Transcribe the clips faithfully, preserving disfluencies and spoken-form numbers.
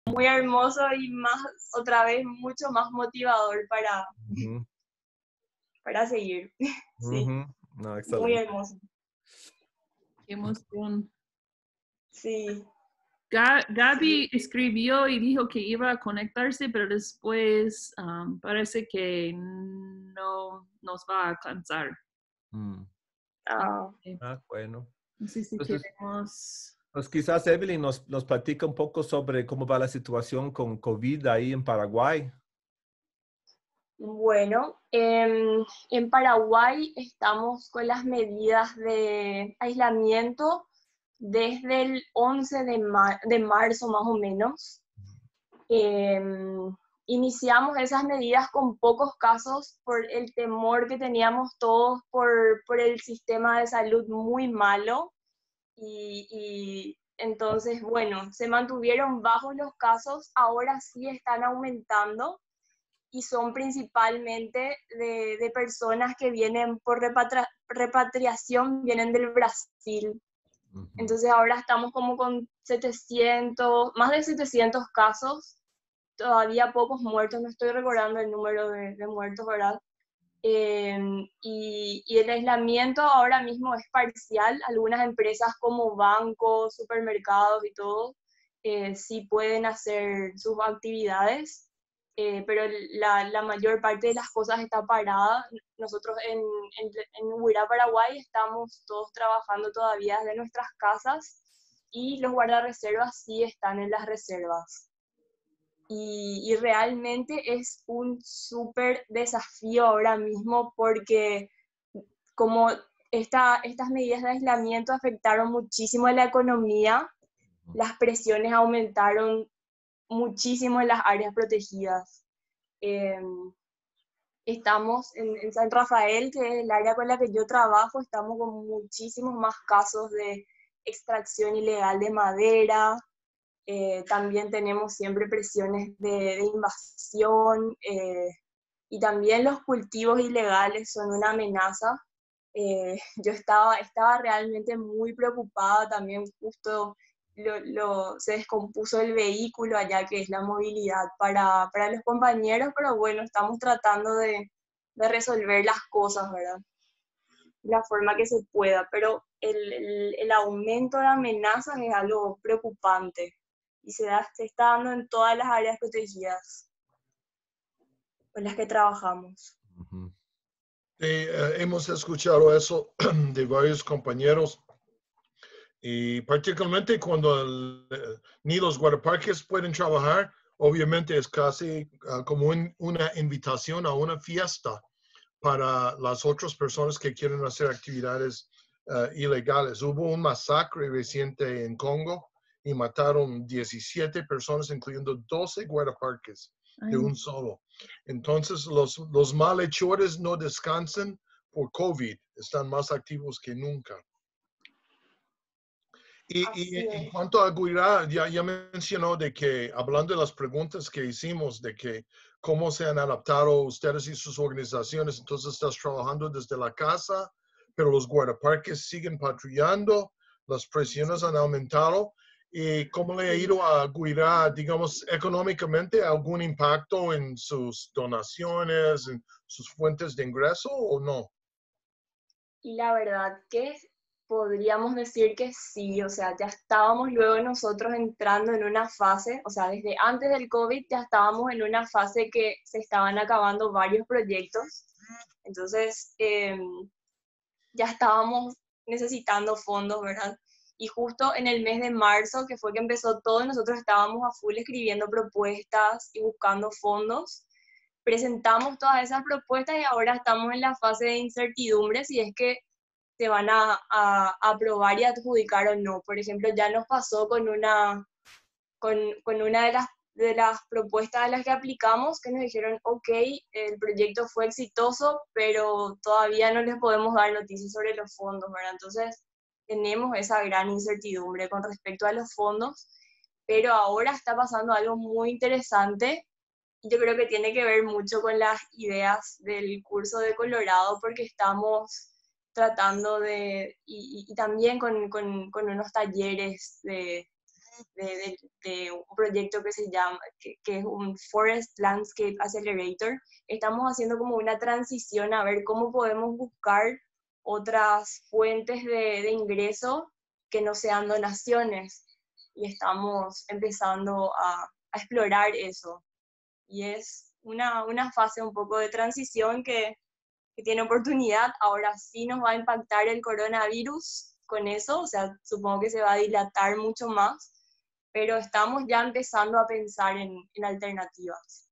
muy hermoso y más, otra vez, mucho más motivador para, Ujú, para seguir. Sí, ujú. No, muy excelente. hermoso. Qué emoción. Sí, Ga- sí. Gaby escribió y dijo que iba a conectarse, pero después um, parece que no nos va a alcanzar. Mm. Ah, Eh, Ah, bueno. No sé si Entonces, queremos... pues quizás Evelyn nos, nos platica un poco sobre cómo va la situación con COVID ahí en Paraguay. bueno, em, en Paraguay estamos con las medidas de aislamiento desde el once de, mar- de marzo más o menos. Em, Iniciamos esas medidas con pocos casos por el temor que teníamos todos por, por el sistema de salud muy malo y, y entonces, bueno, se mantuvieron bajos los casos, ahora sí están aumentando y son principalmente de, de personas que vienen por repatria, repatriación, vienen del Brasil. Ujú. Entonces ahora estamos como con setecientos, más de setecientos casos, todavía pocos muertos, no estoy recordando el número de, de muertos, ¿verdad? Eh, y, y el aislamiento ahora mismo es parcial. Algunas empresas como bancos, supermercados y todo, eh, sí pueden hacer sus actividades, eh, pero la, la mayor parte de las cosas está parada. Nosotros en, en, en Huirá, Paraguay, estamos todos trabajando todavía desde nuestras casas y los guardarreservas sí están en las reservas. Y, y realmente es un súper desafío ahora mismo porque como esta, estas medidas de aislamiento afectaron muchísimo a la economía, las presiones aumentaron muchísimo en las áreas protegidas. Eh, Estamos en, en San Rafael, que es el área con la que yo trabajo, estamos con muchísimos más casos de extracción ilegal de madera. Eh, también tenemos siempre presiones de, de invasión, eh, y también los cultivos ilegales son una amenaza. Eh, yo estaba, estaba realmente muy preocupada también, justo lo, lo, se descompuso el vehículo allá, que es la movilidad para, para los compañeros, pero bueno, estamos tratando de, de resolver las cosas, ¿verdad? De la forma que se pueda, pero el, el, el aumento de amenazas es algo preocupante y se, da, se está dando en todas las áreas protegidas con las que trabajamos. Ujú. Sí, eh, hemos escuchado eso de varios compañeros y particularmente cuando el, eh, ni los guardaparques pueden trabajar, obviamente es casi uh, como un, una invitación a una fiesta para las otras personas que quieren hacer actividades uh, ilegales. Hubo un masacre reciente en Congo y mataron diecisiete personas, incluyendo doce guardaparques de un solo. Entonces, los, los malhechores no descansan por COVID, están más activos que nunca. Y, y en Así cuanto a Guirá, ya, ya mencionó de que, hablando de las preguntas que hicimos, de que cómo se han adaptado ustedes y sus organizaciones, entonces estás trabajando desde la casa, pero los guardaparques siguen patrullando, las presiones han aumentado. ¿Y cómo le ha es. ido a Guirá, digamos, económicamente, algún impacto en sus donaciones, en sus fuentes de ingreso o no? Y la verdad que podríamos decir que sí, o sea, ya estábamos luego nosotros entrando en una fase, o sea, desde antes del COVID ya estábamos en una fase que se estaban acabando varios proyectos, entonces eh, ya estábamos necesitando fondos, ¿verdad? Y justo en el mes de marzo, que fue que empezó todo, nosotros estábamos a full escribiendo propuestas y buscando fondos. Presentamos todas esas propuestas y ahora estamos en la fase de incertidumbre si es que se van a, a, a aprobar y adjudicar o no. Por ejemplo, ya nos pasó con una, con, con una de las, de las propuestas a las que aplicamos, que nos dijeron, ok, el proyecto fue exitoso, pero todavía no les podemos dar noticias sobre los fondos, ¿verdad? Entonces, tenemos esa gran incertidumbre con respecto a los fondos, pero ahora está pasando algo muy interesante. Yo creo que tiene que ver mucho con las ideas del curso de Colorado, porque estamos tratando de, y, y también con, con, con unos talleres de, de, de, de un proyecto que se llama, que, que es un Forest Landscape Accelerator. Estamos haciendo como una transición a ver cómo podemos buscar otras fuentes de, de ingreso que no sean donaciones. Y estamos empezando a, a explorar eso. Y es una, una fase un poco de transición que, que tiene oportunidad. Ahora sí nos va a impactar el coronavirus con eso, o sea, supongo que se va a dilatar mucho más, pero estamos ya empezando a pensar en, en alternativas.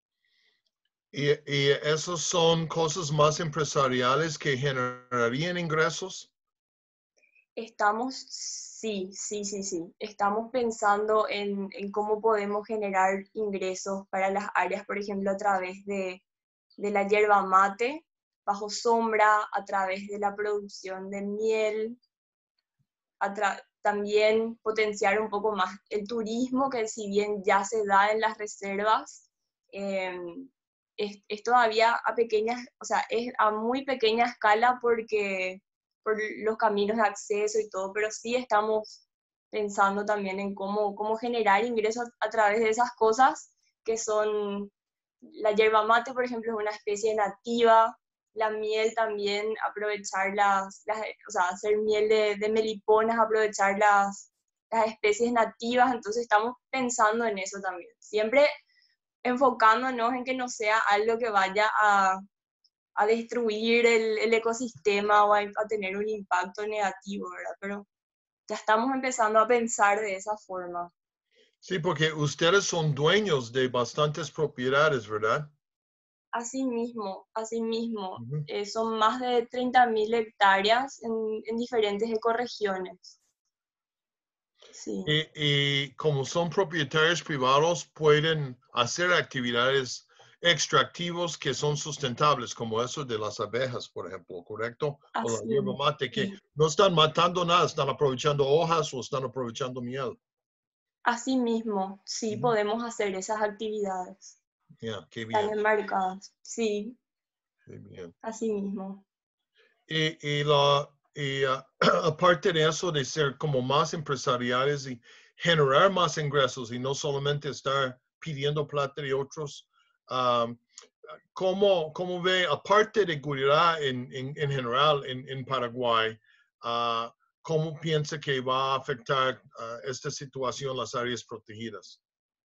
¿Y, y esos son cosas más empresariales que generarían ingresos? Estamos, sí, sí, sí, sí. Estamos pensando en, en cómo podemos generar ingresos para las áreas, por ejemplo, a través de, de la yerba mate, bajo sombra, a través de la producción de miel, a tra- también potenciar un poco más el turismo, que si bien ya se da en las reservas, eh, es, es todavía a pequeñas, o sea, es a muy pequeña escala porque por los caminos de acceso y todo, pero sí estamos pensando también en cómo, cómo generar ingresos a través de esas cosas que son, la yerba mate, por ejemplo, es una especie nativa, la miel también, aprovechar las, las o sea, hacer miel de, de meliponas, aprovechar las, las especies nativas, entonces estamos pensando en eso también, siempre enfocándonos en que no sea algo que vaya a, a destruir el, el ecosistema o a, a tener un impacto negativo, ¿verdad? Pero ya estamos empezando a pensar de esa forma. Sí, porque ustedes son dueños de bastantes propiedades, ¿verdad? Así mismo, así mismo. Uh-huh. Eh, son más de treinta mil hectáreas en, en diferentes ecorregiones. Sí. Y, y como son propietarios privados, pueden hacer actividades extractivos que son sustentables, como eso de las abejas, por ejemplo, ¿correcto? Así, o la hierba mate, que sí. no están matando nada, están aprovechando hojas o están aprovechando miel. Así mismo, sí, Uh-huh. podemos hacer esas actividades. Yeah, qué Están bien. enmarcadas, sí. Qué bien. Así mismo. Y, y, la, y uh, aparte de eso, de ser como más empresariales y generar más ingresos y no solamente estar pidiendo plata de otros, um, ¿cómo, ¿cómo ve, aparte de Gurirá en, en, en general en, en Paraguay, uh, cómo piensa que va a afectar uh, esta situación las áreas protegidas?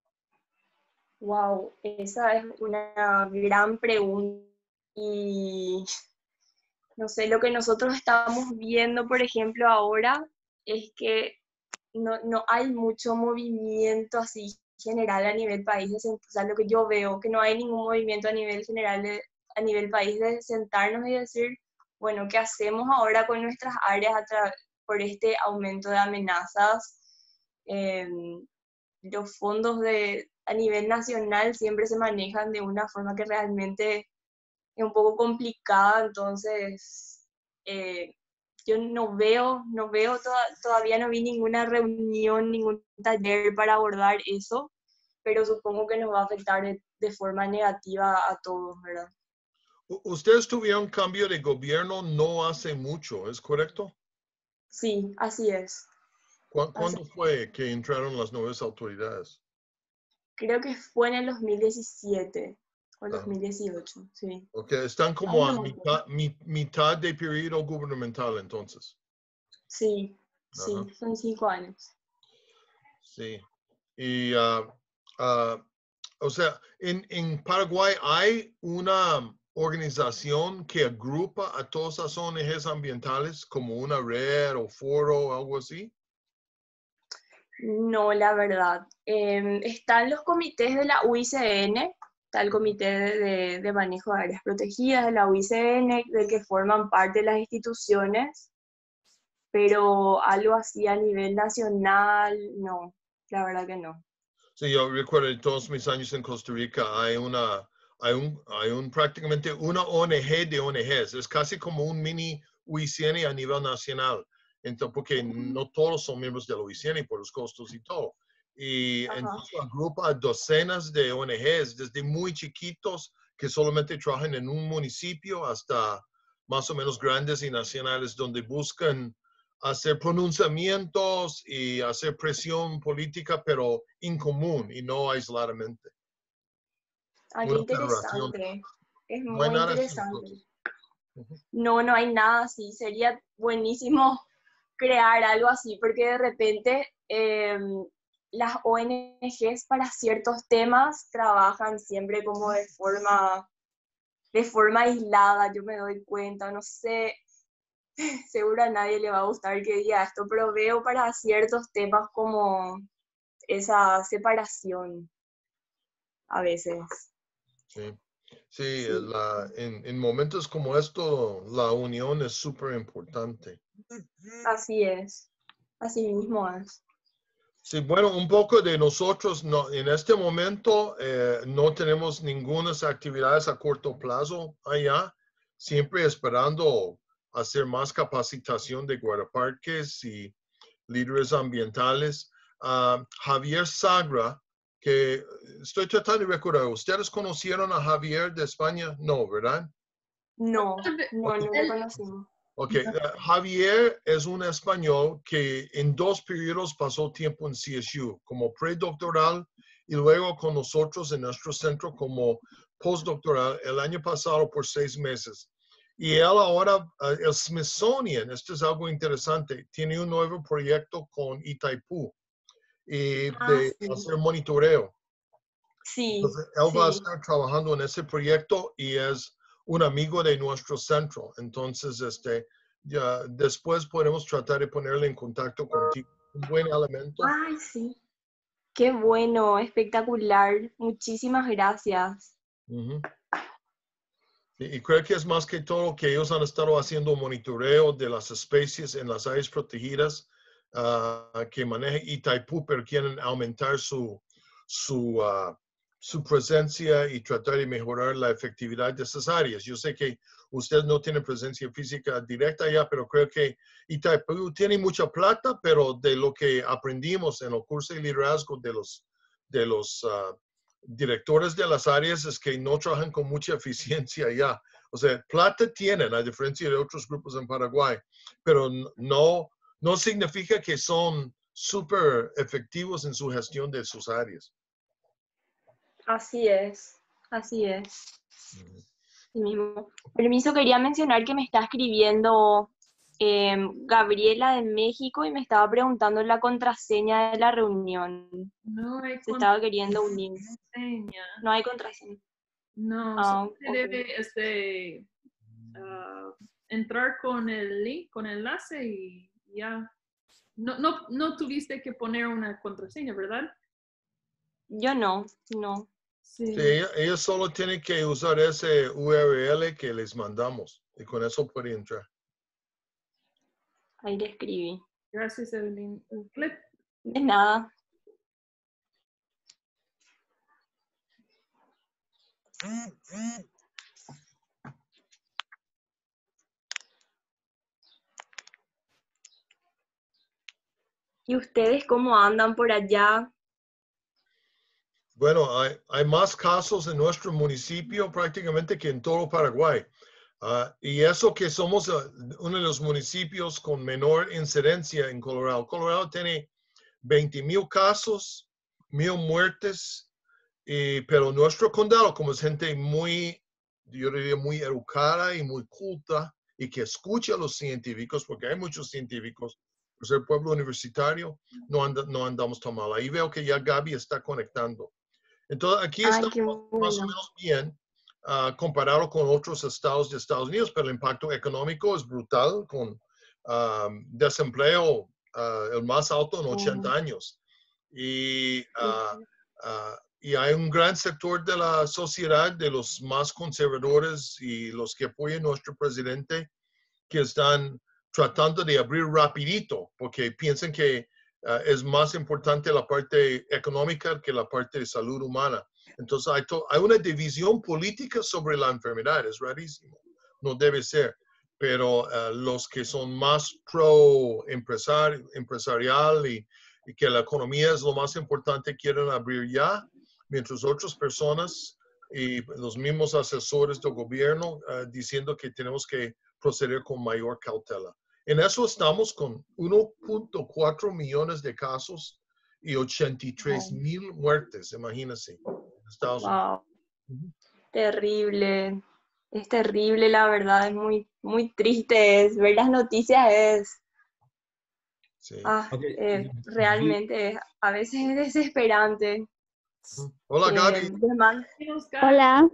Wow, esa es una gran pregunta. Y no sé, lo que nosotros estamos viendo, por ejemplo, ahora es que no, no hay mucho movimiento así general a nivel país. De, o sea, lo que yo veo, que no hay ningún movimiento a nivel general, de, a nivel país, de sentarnos y decir, bueno, ¿qué hacemos ahora con nuestras áreas a tra- por este aumento de amenazas? Eh, los fondos de, a nivel nacional siempre se manejan de una forma que realmente es un poco complicada, entonces eh, yo no veo, no veo, to todavía no vi ninguna reunión, ningún taller para abordar eso, pero supongo que nos va a afectar de, de forma negativa a todos, ¿verdad? Ustedes tuvieron cambio de gobierno no hace mucho, ¿es correcto? Sí, así es. ¿Cu ¿Cuándo fue que entraron las nuevas autoridades? Creo que fue en el dos mil diecisiete o el Ah. dos mil dieciocho, sí. Ok, están como a mitad, mi, mitad de periodo gubernamental entonces. Sí, sí, Ajá. son cinco años. Sí. Y, uh, uh, o sea, en, en Paraguay hay una organización que agrupa a todas las O N Ges ambientales como una red o foro o algo así. No, la verdad. Eh, están los comités de la U I C N, está el Comité de, de, de Manejo de Áreas Protegidas de la U I C N, del que forman parte las instituciones, pero algo así a nivel nacional, no, la verdad que no. Sí, yo recuerdo de todos mis años en Costa Rica, hay una, hay un, hay un prácticamente una O N G de O N Ges, es casi como un mini U I C N a nivel nacional, entonces, porque no todos son miembros de la U I C N por los costos y todo. Y Ajá. entonces agrupa docenas de O N Ges, desde muy chiquitos que solamente trabajan en un municipio hasta más o menos grandes y nacionales donde buscan hacer pronunciamientos y hacer presión política, pero en común y no aisladamente. Ah, qué Una federación. interesante. Es No hay muy nada así, interesante. entonces. Ujú. No, no hay nada así. Sería buenísimo crear algo así, porque de repente eh, las O N Ges para ciertos temas trabajan siempre como de forma, de forma aislada, yo me doy cuenta, no sé, seguro a nadie le va a gustar que diga esto, pero veo para ciertos temas como esa separación a veces. Sí, sí, Sí. la, en, en momentos como esto, la unión es súper importante. Así es, así mismo es. Sí, bueno, un poco de nosotros, no, en este momento eh, no tenemos ninguna actividades a corto plazo allá, siempre esperando hacer más capacitación de guardaparques y líderes ambientales. Uh, Javier Sagra, que estoy tratando de recordar, ¿ustedes conocieron a Javier de España? No, ¿verdad? No, no, Ok. no le conocimos. Ok, uh, Javier es un español que en dos periodos pasó tiempo en C S U, como predoctoral y luego con nosotros en nuestro centro como postdoctoral el año pasado por seis meses. Y él ahora, uh, el Smithsonian, esto es algo interesante, tiene un nuevo proyecto con Itaipú y Ah, de sí. hacer monitoreo. Sí, Entonces, él va a sí. estar trabajando en ese proyecto y es un amigo de nuestro centro. Entonces, este, ya después podemos tratar de ponerle en contacto contigo. Un buen elemento. Ay, sí. Qué bueno, espectacular. Muchísimas gracias. Ujú. Y, y creo que es más que todo que ellos han estado haciendo monitoreo de las especies en las áreas protegidas uh, que maneja Itaipú, pero quieren aumentar su, su, uh, su presencia y tratar de mejorar la efectividad de esas áreas. Yo sé que usted no tiene presencia física directa allá, pero creo que Itaipú tiene mucha plata, pero de lo que aprendimos en el curso de liderazgo de los, de los uh, directores de las áreas es que no trabajan con mucha eficiencia allá. O sea, plata tienen, a diferencia de otros grupos en Paraguay, pero no, no significa que son súper efectivos en su gestión de sus áreas. Así es, así es. Sí mismo. Permiso, quería mencionar que me está escribiendo eh, Gabriela de México y me estaba preguntando la contraseña de la reunión. No hay Se estaba queriendo unir. contraseña. No hay contraseña. No, Ah, solo se ok. debe este, ah, entrar con el link, con el enlace y ya. No, no, no tuviste que poner una contraseña, ¿verdad? Yo no, no. Sí. Sí, ellos, ellos solo tienen que usar ese U R L que les mandamos y con eso pueden entrar. Ahí le escribí. Gracias, Evelyn. Clip. De nada. ¿Y ustedes cómo andan por allá? Bueno, hay, hay más casos en nuestro municipio prácticamente que en todo Paraguay. Uh, y eso que somos uh, uno de los municipios con menor incidencia en Colorado. Colorado tiene veinte mil casos, mil muertes, y, pero nuestro condado, como es gente muy, yo diría, muy educada y muy culta y que escucha a los científicos, porque hay muchos científicos, por ser pueblo universitario, no, anda, no andamos tan mal. Ahí veo que ya Gaby está conectando. Entonces, aquí Ay, estamos qué más o bueno. menos bien uh, comparado con otros estados de Estados Unidos, pero el impacto económico es brutal con um, desempleo uh, el más alto en ochenta años. Y, uh, uh, y hay un gran sector de la sociedad, de los más conservadores y los que apoyan a nuestro presidente, que están tratando de abrir rapidito, porque piensan que Uh, es más importante la parte económica que la parte de salud humana. Entonces hay, hay una división política sobre la enfermedad, es rarísimo, no debe ser, pero uh, los que son más pro empresari empresarial y, y que la economía es lo más importante quieren abrir ya, mientras otras personas y los mismos asesores del gobierno uh, diciendo que tenemos que proceder con mayor cautela. En eso estamos con uno punto cuatro millones de casos y ochenta y tres mil muertes, imagínense, en Estados Unidos. Wow, Ujú. terrible. Es terrible, la verdad, es muy, muy triste. Es, ver las noticias es, Sí. ah, Ok, eh, vi- realmente es- a veces es desesperante. Ujú. Hola, Eh, Gaby. deman- Hola,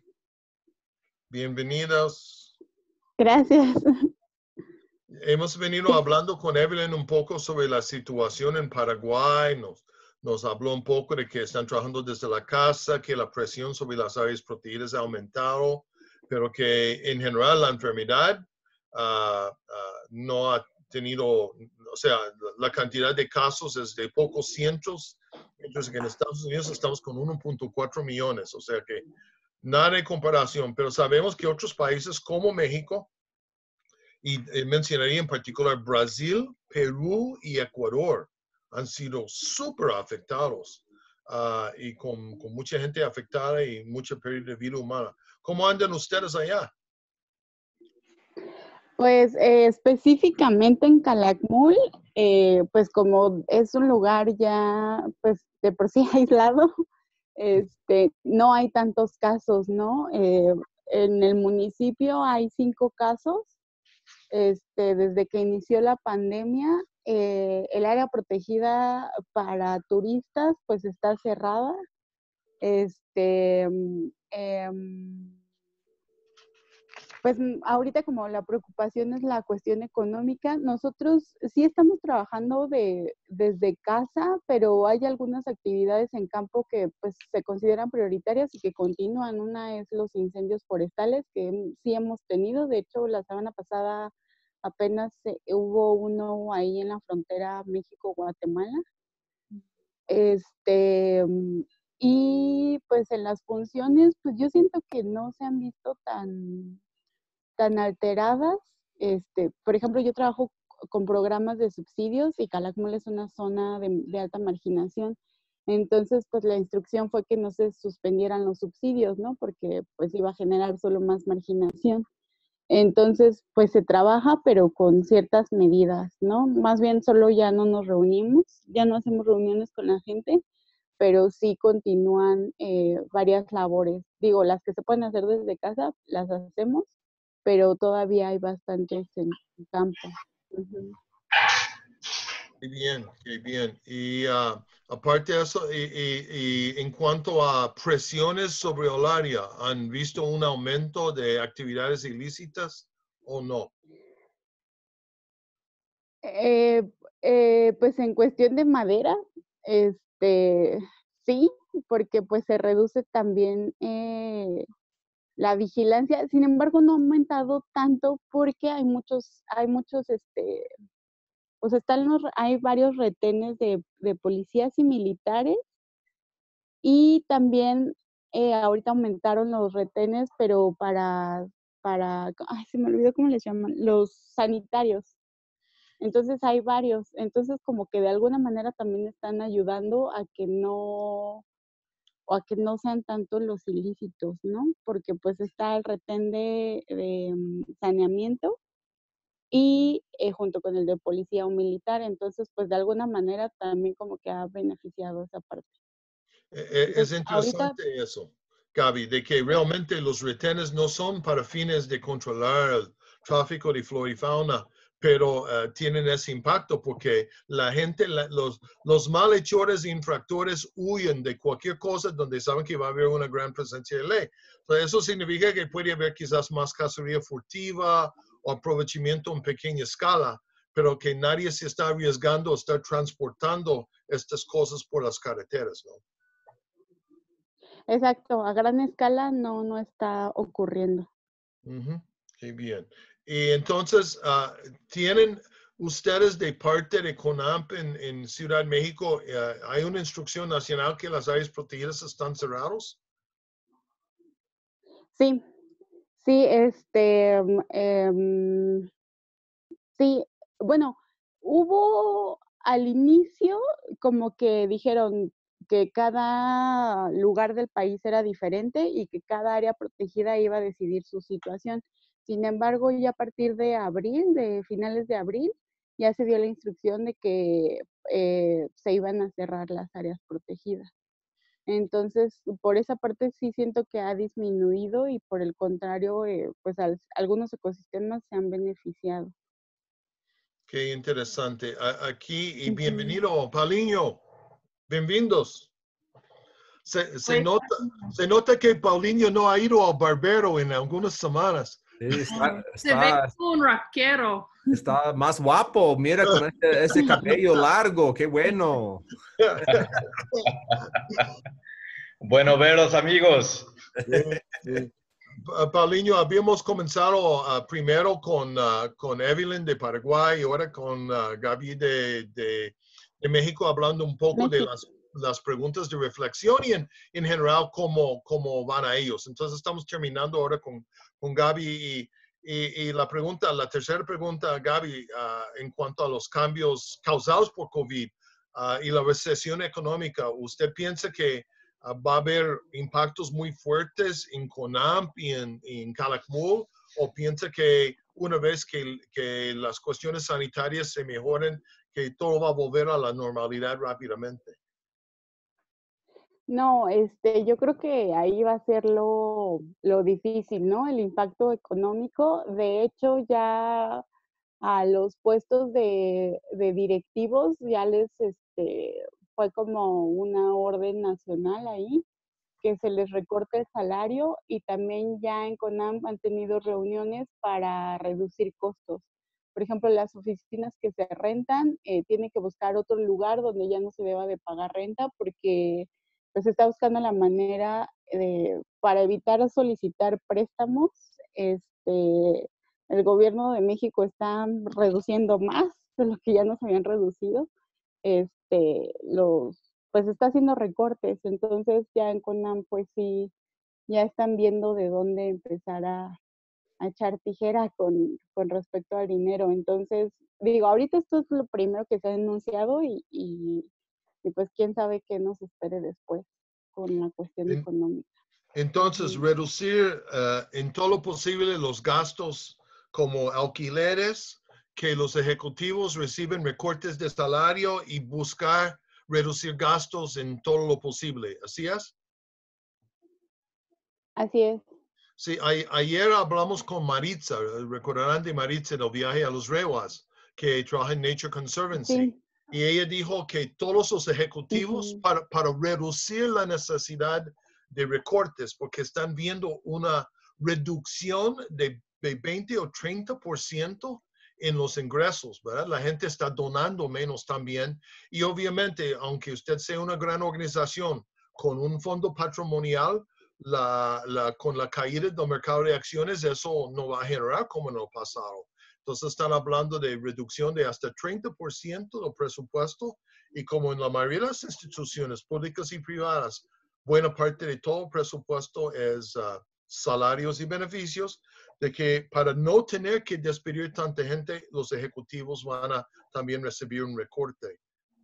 Bienvenidos. gracias. Hemos venido hablando con Evelyn un poco sobre la situación en Paraguay. Nos, nos habló un poco de que están trabajando desde la casa, que la presión sobre las áreas protegidas ha aumentado, pero que en general la enfermedad uh, uh, no ha tenido, o sea, la cantidad de casos es de pocos cientos, mientras que en Estados Unidos estamos con uno punto cuatro millones, o sea que nada de comparación, pero sabemos que otros países como México, y eh, mencionaría en particular Brasil, Perú y Ecuador, han sido súper afectados uh, y con, con mucha gente afectada y mucha pérdida de vida humana. ¿Cómo andan ustedes allá? Pues eh, específicamente en Calakmul, eh, pues como es un lugar ya pues de por sí aislado, este, no hay tantos casos, ¿no? Eh, en el municipio hay cinco casos. Este, desde que inició la pandemia, eh, el área protegida para turistas pues está cerrada. Este, mm, em, Pues mm, ahorita como la preocupación es la cuestión económica, nosotros sí estamos trabajando de, desde casa, pero hay algunas actividades en campo que pues se consideran prioritarias y que continúan. Una es los incendios forestales que mm, sí hemos tenido. De hecho, la semana pasada apenas eh, hubo uno ahí en la frontera México-Guatemala. Este, mm, y pues en las funciones, pues yo siento que no se han visto tan tan alteradas. Este, por ejemplo, yo trabajo con programas de subsidios y Calakmul es una zona de, de alta marginación. Entonces, pues la instrucción fue que no se suspendieran los subsidios, ¿no? Porque pues iba a generar solo más marginación. Entonces, pues se trabaja, pero con ciertas medidas, ¿no? Más bien solo ya no nos reunimos, ya no hacemos reuniones con la gente, pero sí continúan eh, varias labores. Digo, las que se pueden hacer desde casa, las hacemos, pero todavía hay bastantes en campo. Uh-huh. Qué bien, qué bien. Y uh, aparte de eso, y, y, y en cuanto a presiones sobre el área, ¿han visto un aumento de actividades ilícitas o no? Eh, eh, pues en cuestión de madera, este, sí, porque pues se reduce también eh, la vigilancia. Sin embargo, no ha aumentado tanto porque hay muchos, hay muchos, este, pues están los, hay varios retenes de, de policías y militares y también eh, ahorita aumentaron los retenes, pero para, para, ay, se me olvidó cómo les llaman, los sanitarios. Entonces hay varios, entonces como que de alguna manera también están ayudando a que no, o a que no sean tanto los ilícitos, ¿no? Porque pues está el retén de, de um, saneamiento y eh, junto con el de policía o militar, entonces pues de alguna manera también como que ha beneficiado esa parte. Eh, es interesante ahorita, eso, Gaby, de que realmente los retenes no son para fines de controlar el tráfico de flora y fauna, pero uh, tienen ese impacto porque la gente, la, los, los malhechores e infractores huyen de cualquier cosa donde saben que va a haber una gran presencia de ley. Entonces, eso significa que puede haber quizás más cacería furtiva o aprovechamiento en pequeña escala, pero que nadie se está arriesgando a estar transportando estas cosas por las carreteras, ¿no? exacto, a gran escala no, no está ocurriendo. Uh-huh. Qué bien. Y entonces, uh, ¿tienen ustedes de parte de CONAMP en, en Ciudad México, uh, hay una instrucción nacional que las áreas protegidas están cerradas? Sí, sí, este, um, sí, bueno, hubo al inicio como que dijeron que cada lugar del país era diferente y que cada área protegida iba a decidir su situación. Sin embargo, ya a partir de abril, de finales de abril, ya se dio la instrucción de que eh, se iban a cerrar las áreas protegidas. Entonces, por esa parte sí siento que ha disminuido y por el contrario, eh, pues al, algunos ecosistemas se han beneficiado. Qué interesante. A, aquí, y bienvenido, Paulinho. Bienvenidos. Se, se, Pues, nota, se nota que Paulinho no ha ido al barbero en algunas semanas. Sí, está, se ve está, como un raquero. está más guapo. Mira, con ese, ese cabello largo. Qué bueno. Bueno veros, amigos. Sí, sí. Pa- Paulinho, habíamos comenzado uh, primero con, uh, con Evelyn de Paraguay y ahora con uh, Gaby de, de, de México, hablando un poco de México. las, las preguntas de reflexión y en, en general cómo, cómo van a ellos. Entonces estamos terminando ahora con, con Gaby y, y, y la pregunta, la tercera pregunta, Gaby, uh, en cuanto a los cambios causados por COVID uh, y la recesión económica, ¿usted piensa que Uh, va a haber impactos muy fuertes en CONAMP y en, en Calakmul, o piensa que una vez que, que las cuestiones sanitarias se mejoren, que todo va a volver a la normalidad rápidamente? No, este, yo creo que ahí va a ser lo, lo difícil, ¿no? El impacto económico. De hecho, ya a los puestos de, de directivos ya les, este, fue como una orden nacional ahí, que se les recorte el salario y también ya en CONAMP han tenido reuniones para reducir costos. Por ejemplo, las oficinas que se rentan, eh, tienen que buscar otro lugar donde ya no se deba de pagar renta porque pues está buscando la manera de, para evitar solicitar préstamos. Este, el gobierno de México está reduciendo más de lo que ya nos habían reducido. Este, los, pues está haciendo recortes, entonces ya en CONAMP pues sí, ya están viendo de dónde empezar a, a echar tijera con, con respecto al dinero. Entonces, digo, ahorita esto es lo primero que se ha denunciado y, y, y pues quién sabe qué nos espere después con la cuestión En, económica. entonces, Ujú. reducir uh, en todo lo posible los gastos como alquileres, que los ejecutivos reciben recortes de salario y buscar reducir gastos en todo lo posible. ¿Así es? Así es. Sí, a, ayer hablamos con Maritza, recordarán de Maritza del viaje a los Rewas, que trabaja en Nature Conservancy. Sí. Y ella dijo que todos los ejecutivos, Uh-huh. para, para reducir la necesidad de recortes, porque están viendo una reducción de, de veinte o treinta por ciento en los ingresos, ¿verdad? La gente está donando menos también. Y obviamente, aunque usted sea una gran organización con un fondo patrimonial, La, la, con la caída del mercado de acciones, eso no va a generar como en el pasado. Entonces están hablando de reducción de hasta treinta por ciento del presupuesto y como en la mayoría de las instituciones públicas y privadas, buena parte de todo el presupuesto es uh, salarios y beneficios, de que para no tener que despedir tanta gente, los ejecutivos van a también recibir un recorte.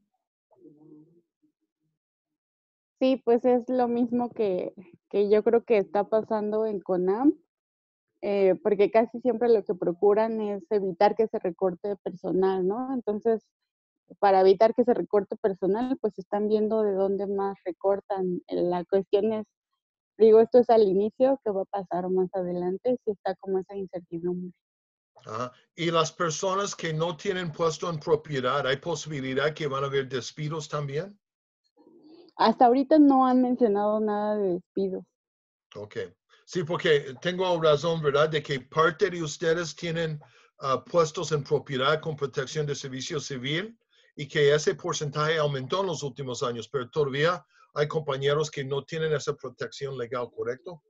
Sí, pues es lo mismo que, que yo creo que está pasando en CONAMP, eh, porque casi siempre lo que procuran es evitar que se recorte personal, ¿no? Entonces, para evitar que se recorte personal, pues están viendo de dónde más recortan. La cuestión es, digo, esto es al inicio, ¿qué va a pasar más adelante? Si está como esa incertidumbre. Ajá. Y las personas que no tienen puesto en propiedad, ¿hay posibilidad que van a haber despidos también? Hasta ahorita no han mencionado nada de despidos. Ok. Sí, porque tengo razón, ¿verdad? De que parte de ustedes tienen uh, puestos en propiedad con protección de servicio civil y que ese porcentaje aumentó en los últimos años, pero todavía hay compañeros que no tienen esa protección legal, ¿correcto?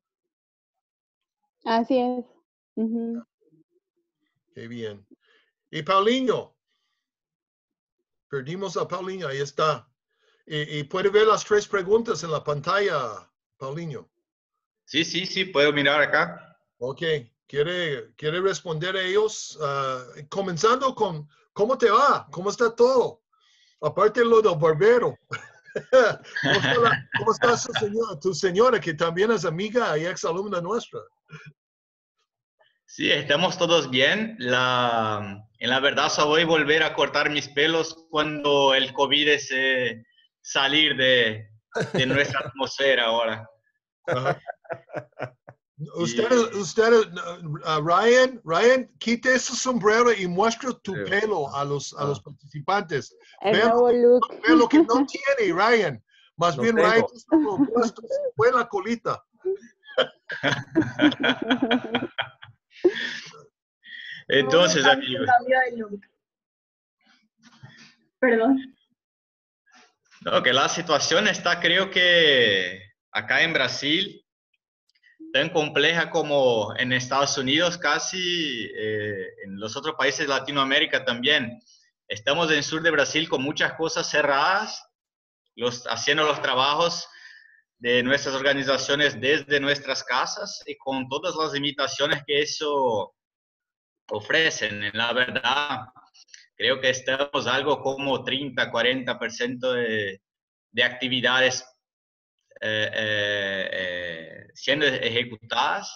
Así es. Uh-huh. Qué bien. Y Paulinho. Perdimos a Paulinho, ahí está. Y, y puede ver las tres preguntas en la pantalla, Paulinho. Sí, sí, sí, puedo mirar acá. Ok, ¿quiere, quiere responder a ellos? Uh, comenzando con, ¿cómo te va? ¿Cómo está todo? Aparte de lo del barbero. ¿Cómo está, la, cómo está su señora, tu señora, que también es amiga y ex alumna nuestra? Sí, estamos todos bien. La, en la verdad, solo voy a volver a cortar mis pelos cuando el COVID es eh, salir de, de nuestra atmósfera ahora. Ajá. Y- Usted, usted, uh, Ryan, Ryan, quite ese sombrero y muestre tu Sí. pelo a los, a Ah. los participantes. El Vean nuevo lo que- look. vean lo que no tiene, Ryan. Más Lo bien, tengo. Ryan, lo opuesto, se fue la colita. Entonces, Todo amigos, cambio de look. Perdón. no, que la situación está, creo que acá en Brasil, tan compleja como en Estados Unidos, casi eh, en los otros países de Latinoamérica también. Estamos en el sur de Brasil con muchas cosas cerradas, los, haciendo los trabajos de nuestras organizaciones desde nuestras casas y con todas las limitaciones que eso ofrecen. En la verdad, creo que estamos algo como treinta, cuarenta por ciento de, de actividades eh, eh, eh, siendo ejecutadas.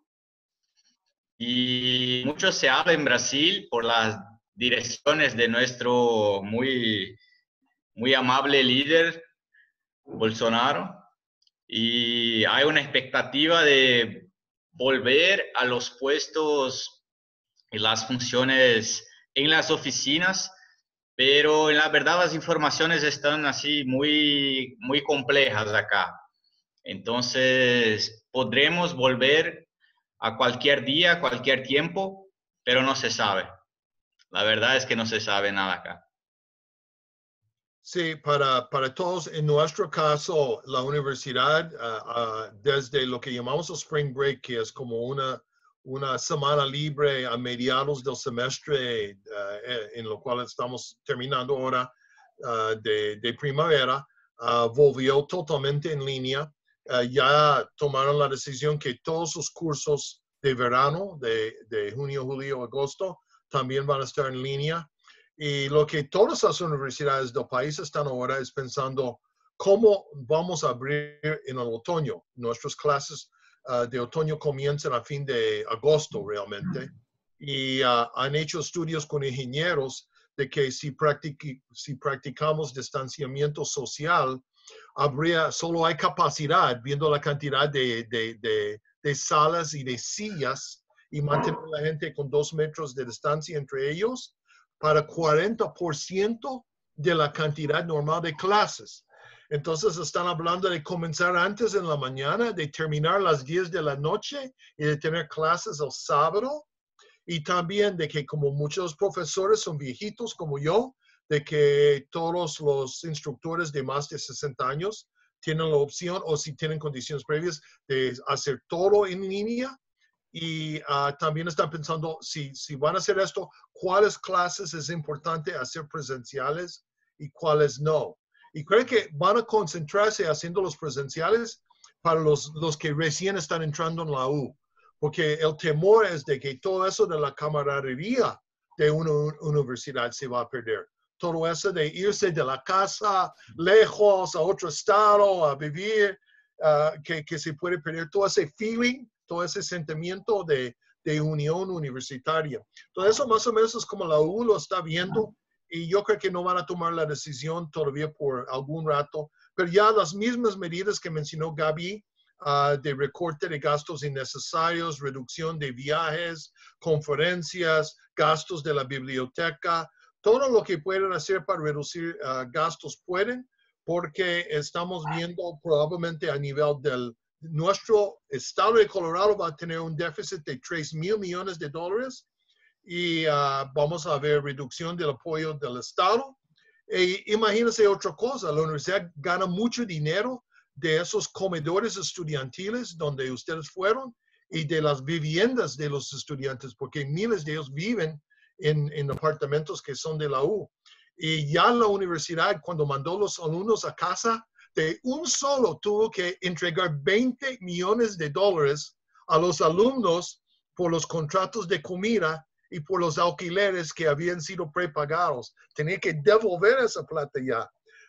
Y mucho se habla en Brasil por las direcciones de nuestro muy, muy amable líder, Bolsonaro. Y hay una expectativa de volver a los puestos y las funciones en las oficinas, pero en la verdad las informaciones están así muy, muy complejas acá. Entonces, podremos volver a cualquier día, cualquier tiempo, pero no se sabe. La verdad es que no se sabe nada acá. Sí, para, para todos, en nuestro caso, la universidad, uh, uh, desde lo que llamamos el Spring Break, que es como una, una semana libre a mediados del semestre, uh, en lo cual estamos terminando ahora, uh, de, de primavera, uh, volvió totalmente en línea. Uh, ya tomaron la decisión que todos sus cursos de verano, de, de junio, julio, agosto, también van a estar en línea. Y lo que todas las universidades del país están ahora es pensando cómo vamos a abrir en el otoño. Nuestras clases uh, de otoño comienzan a fin de agosto realmente. Y uh, han hecho estudios con ingenieros de que si, practic si practicamos distanciamiento social, habría, solo hay capacidad, viendo la cantidad de, de, de, de salas y de sillas, y mantener a la gente con dos metros de distancia entre ellos, para cuarenta por ciento de la cantidad normal de clases. Entonces están hablando de comenzar antes en la mañana, de terminar a las diez de la noche y de tener clases el sábado. Y también de que como muchos profesores son viejitos como yo, de que todos los instructores de más de sesenta años tienen la opción, o si tienen condiciones previas, de hacer todo en línea. Y uh, también están pensando, si, si van a hacer esto, cuáles clases es importante hacer presenciales y cuáles no. Y creo que van a concentrarse haciendo los presenciales para los, los que recién están entrando en la U. Porque el temor es de que todo eso de la camaradería de una universidad se va a perder. Todo eso de irse de la casa lejos a otro estado a vivir, uh, que, que se puede perder todo ese feeling, todo ese sentimiento de, de unión universitaria. Todo eso más o menos es como la U lo está viendo, y yo creo que no van a tomar la decisión todavía por algún rato, pero ya las mismas medidas que mencionó Gaby, uh, de recorte de gastos innecesarios, reducción de viajes, conferencias, gastos de la biblioteca, todo lo que pueden hacer para reducir uh, gastos pueden, porque estamos viendo probablemente a nivel del nuestro estado de Colorado va a tener un déficit de tres mil millones de dólares, y uh, vamos a ver reducción del apoyo del estado. E imagínense otra cosa, la universidad gana mucho dinero de esos comedores estudiantiles donde ustedes fueron y de las viviendas de los estudiantes, porque miles de ellos viven en, en apartamentos que son de la U. Y ya la universidad, cuando mandó los alumnos a casa, de un solo tuvo que entregar veinte millones de dólares a los alumnos por los contratos de comida y por los alquileres que habían sido prepagados. Tenía que devolver esa plata ya.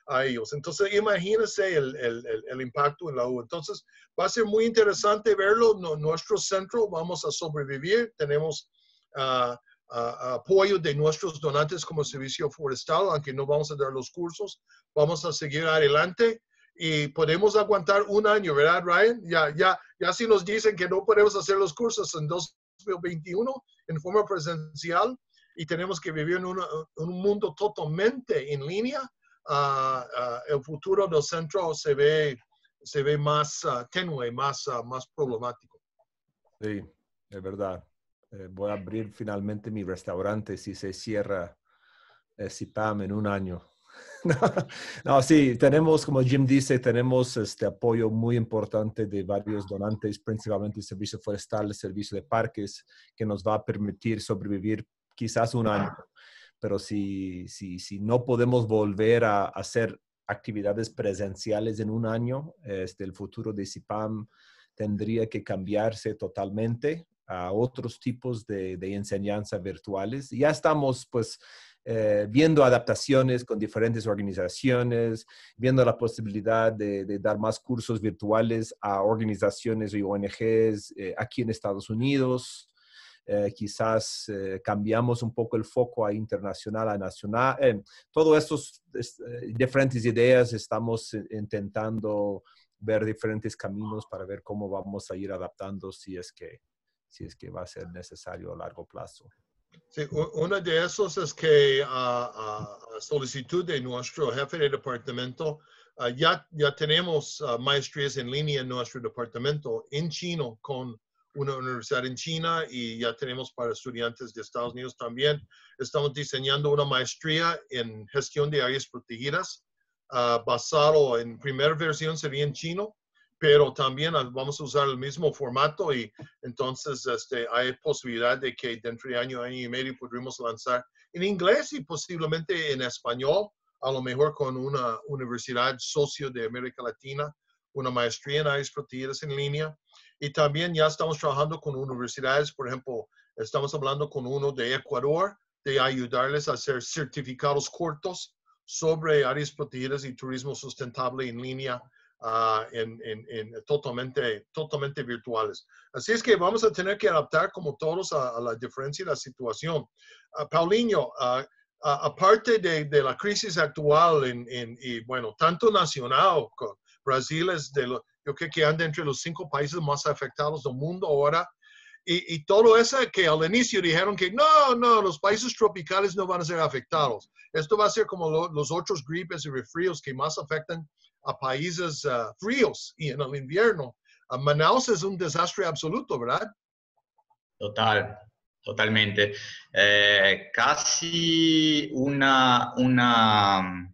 a ellos. Entonces, imagínense el, el, el, el impacto en la U. Entonces, va a ser muy interesante verlo. No, nuestro centro vamos a sobrevivir. Tenemos uh, uh, apoyo de nuestros donantes como servicio forestal, aunque no vamos a dar los cursos. Vamos a seguir adelante y podemos aguantar un año, ¿verdad, Ryan? Ya, ya, ya si nos dicen que no podemos hacer los cursos en dos mil veintiuno en forma presencial y tenemos que vivir en una, un mundo totalmente en línea, uh, uh, el futuro del centro se ve, se ve más uh, tenue, más, uh, más problemático. Sí, es verdad. Eh, voy a abrir finalmente mi restaurante si se cierra eh, C I P A M en un año. No, no, sí, tenemos, como Jim dice, tenemos este apoyo muy importante de varios donantes, principalmente el Servicio Forestal, el Servicio de Parques, que nos va a permitir sobrevivir quizás un año. Pero si, si, si no podemos volver a hacer actividades presenciales en un año, este, el futuro de C I P A M tendría que cambiarse totalmente a otros tipos de, de enseñanza virtuales. Ya estamos, pues, Eh, viendo adaptaciones con diferentes organizaciones, viendo la posibilidad de, de dar más cursos virtuales a organizaciones y O N Ges eh, aquí en Estados Unidos. Eh, quizás eh, cambiamos un poco el foco a internacional, a nacional. Eh, Todas estas eh, diferentes ideas estamos intentando ver diferentes caminos para ver cómo vamos a ir adaptando si es que, si es que va a ser necesario a largo plazo. Sí, uno de esos es que a uh, uh, solicitud de nuestro jefe de departamento, uh, ya, ya tenemos uh, maestrías en línea en nuestro departamento en chino con una universidad en China y ya tenemos para estudiantes de Estados Unidos también. Estamos diseñando una maestría en gestión de áreas protegidas, uh, basado en primera versión sería en chino, pero también vamos a usar el mismo formato y entonces este, hay posibilidad de que dentro de año, año y medio podremos lanzar en inglés y posiblemente en español, a lo mejor con una universidad socio de América Latina, una maestría en áreas protegidas en línea. Y también ya estamos trabajando con universidades, por ejemplo, estamos hablando con uno de Ecuador, de ayudarles a hacer certificados cortos sobre áreas protegidas y turismo sustentable en línea. Uh, en, en, en totalmente, totalmente virtuales. Así es que vamos a tener que adaptar como todos a, a la diferencia de la situación. Uh, Paulinho, uh, uh, aparte de, de la crisis actual, en, en, y bueno, tanto nacional, Brasil es de lo, yo creo que anda entre los cinco países más afectados del mundo ahora, y, y todo eso que al inicio dijeron que no, no, los países tropicales no van a ser afectados. Esto va a ser como lo, los otros gripes y resfríos que más afectan a países uh, fríos y en el invierno. Uh, Manaus es un desastre absoluto, ¿verdad? Total, totalmente. Eh, casi una, una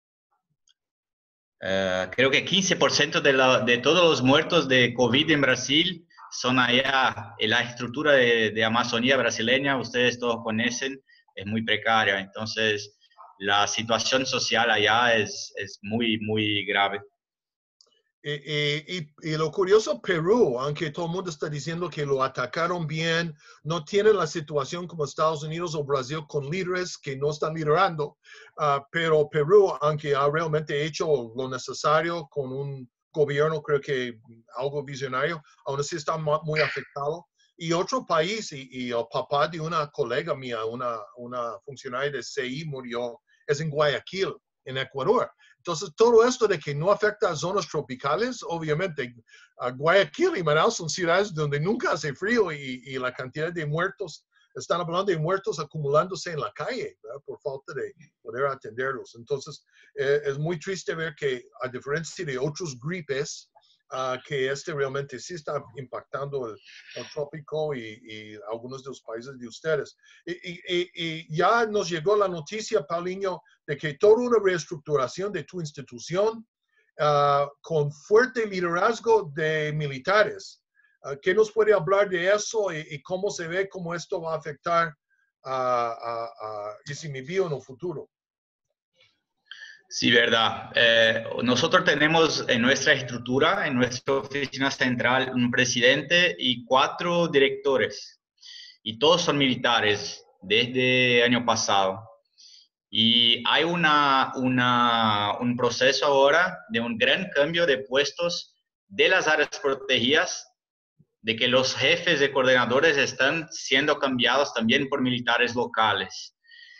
eh, creo que quince por ciento de, la, de todos los muertos de COVID en Brasil son allá. La estructura de, de Amazonía brasileña, ustedes todos conocen, es muy precaria. Entonces, la situación social allá es, es muy, muy grave. Y, y, y, y lo curioso, Perú, aunque todo el mundo está diciendo que lo atacaron bien, no tiene la situación como Estados Unidos o Brasil con líderes que no están liderando, uh, pero Perú, aunque ha realmente hecho lo necesario con un gobierno, creo que algo visionario, aún así está muy afectado. Y otro país, y, y el papá de una colega mía, una, una funcionaria de C I murió, es en Guayaquil, en Ecuador. Entonces, todo esto de que no afecta a zonas tropicales, obviamente, uh, Guayaquil y Manaus son ciudades donde nunca hace frío y, y la cantidad de muertos, están hablando de muertos acumulándose en la calle, ¿verdad? Por falta de poder atenderlos. Entonces, eh, es muy triste ver que, a diferencia de otros gripes, Uh, que este realmente sí está impactando el, el trópico y, y algunos de los países de ustedes. Y, y, y ya nos llegó la noticia, Paulinho, de que toda una reestructuración de tu institución uh, con fuerte liderazgo de militares. Uh, ¿Qué nos puede hablar de eso y, y cómo se ve cómo esto va a afectar a, a, a Icimibio en el futuro? Sí, verdad. Eh, nosotros tenemos en nuestra estructura, en nuestra oficina central, un presidente y cuatro directores. Y todos son militares desde el año pasado. Y hay una, una, un proceso ahora de un gran cambio de puestos de las áreas protegidas, de que los jefes de coordinadores están siendo cambiados también por militares locales.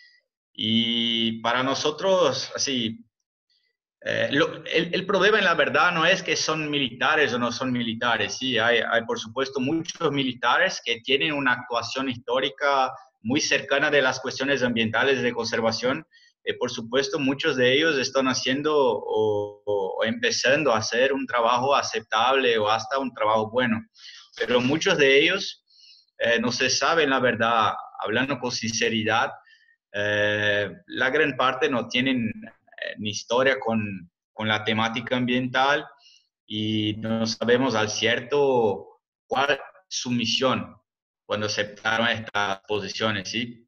Y para nosotros, así, eh, lo, el, el problema en la verdad no es que son militares o no son militares. Sí, hay, hay por supuesto muchos militares que tienen una actuación histórica muy cercana de las cuestiones ambientales de conservación. Eh, por supuesto, muchos de ellos están haciendo o, o, o empezando a hacer un trabajo aceptable o hasta un trabajo bueno. Pero muchos de ellos eh, no se saben la verdad, hablando con sinceridad, eh, la gran parte no tienen eh, ni historia con, con la temática ambiental y no sabemos al cierto cuál es su misión cuando aceptaron estas posiciones, ¿sí?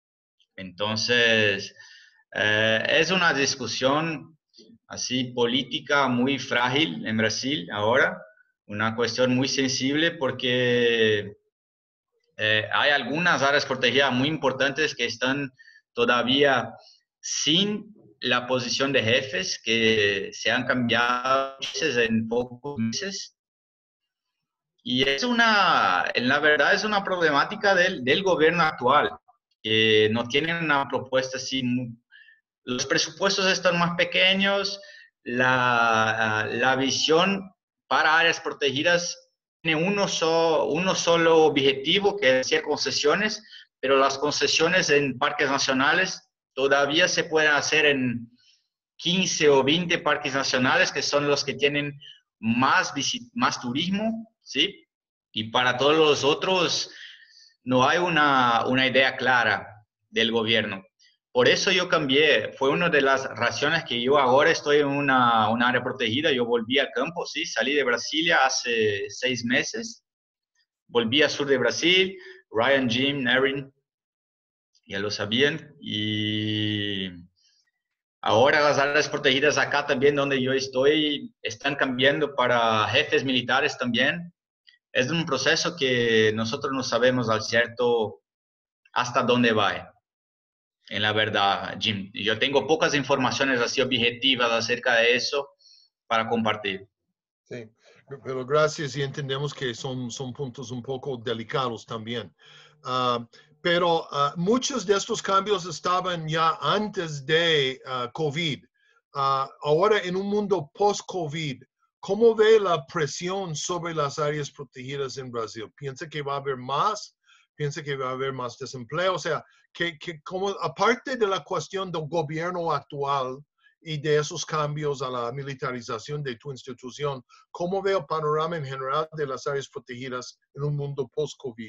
Entonces, eh, es una discusión así política muy frágil en Brasil ahora, una cuestión muy sensible porque eh, hay algunas áreas protegidas muy importantes que están todavía sin la posición de jefes, que se han cambiado en pocos meses. Y es una, en la verdad, es una problemática del, del gobierno actual, que no tienen una propuesta así. Los presupuestos están más pequeños, la, la visión para áreas protegidas tiene uno, so, uno solo objetivo, que es hacer concesiones, pero las concesiones en parques nacionales todavía se pueden hacer en quince o veinte parques nacionales, que son los que tienen más, más turismo, ¿sí? Y para todos los otros no hay una, una idea clara del gobierno. Por eso yo cambié, fue una de las razones que yo ahora estoy en una, una área protegida. Yo volví al campo, sí, salí de Brasilia hace seis meses, volví al sur de Brasil, Ryan, Jim, Erin, ya lo sabían, y ahora las áreas protegidas acá también donde yo estoy están cambiando para jefes militares también. Es un proceso que nosotros no sabemos al cierto hasta dónde va. En la verdad, Jim, yo tengo pocas informaciones así objetivas acerca de eso para compartir. Sí, pero gracias y entendemos que son, son puntos un poco delicados también. Uh, pero uh, muchos de estos cambios estaban ya antes de uh, COVID. Uh, ahora en un mundo post-COVID, ¿cómo ve la presión sobre las áreas protegidas en Brasil? ¿Piensa que va a haber más? ¿Piensa que va a haber más desempleo? O sea, que, que como, aparte de la cuestión del gobierno actual y de esos cambios a la militarización de tu institución, ¿cómo ve el panorama en general de las áreas protegidas en un mundo post-COVID?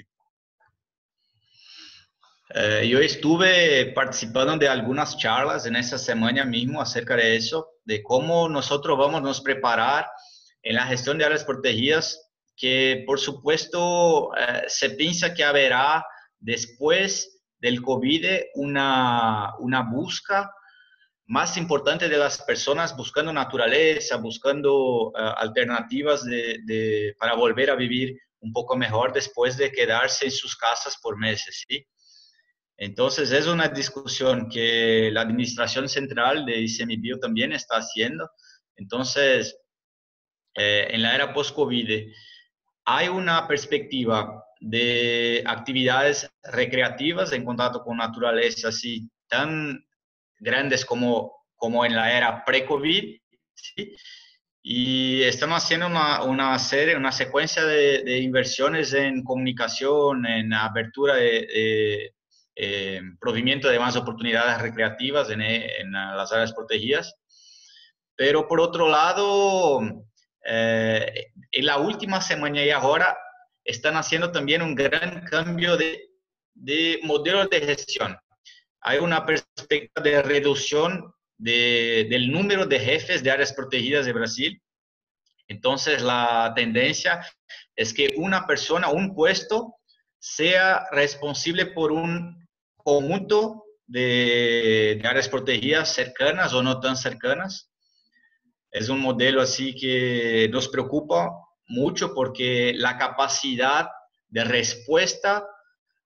Eh, yo estuve participando de algunas charlas en esa semana mismo acerca de eso, de cómo nosotros vamos a nos preparar en la gestión de áreas protegidas, que por supuesto eh, se piensa que habrá después del COVID una, una búsqueda más importante de las personas buscando naturaleza, buscando uh, alternativas de, de, para volver a vivir un poco mejor después de quedarse en sus casas por meses, ¿sí? Entonces es una discusión que la Administración Central de ICMBio también está haciendo. Entonces, eh, en la era post-COVID hay una perspectiva de actividades recreativas en contacto con naturaleza así tan grandes como, como en la era pre-COVID, ¿sí? Y estamos haciendo una, una serie, una secuencia de, de inversiones en comunicación, en apertura de, de eh, provimiento de más oportunidades recreativas en, en las áreas protegidas. Pero por otro lado, eh, en la última semana y ahora están haciendo también un gran cambio de, de modelos de gestión. Hay una perspectiva de reducción de, del número de jefes de áreas protegidas de Brasil. Entonces, la tendencia es que una persona, un puesto, sea responsable por un conjunto de, de áreas protegidas cercanas o no tan cercanas. Es un modelo así que nos preocupa mucho porque la capacidad de respuesta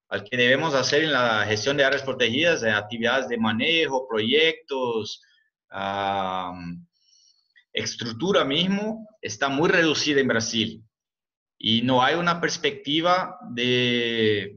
al que debemos hacer en la gestión de áreas protegidas, de actividades de manejo, proyectos, um, estructura mismo, está muy reducida en Brasil. Y no hay una perspectiva de,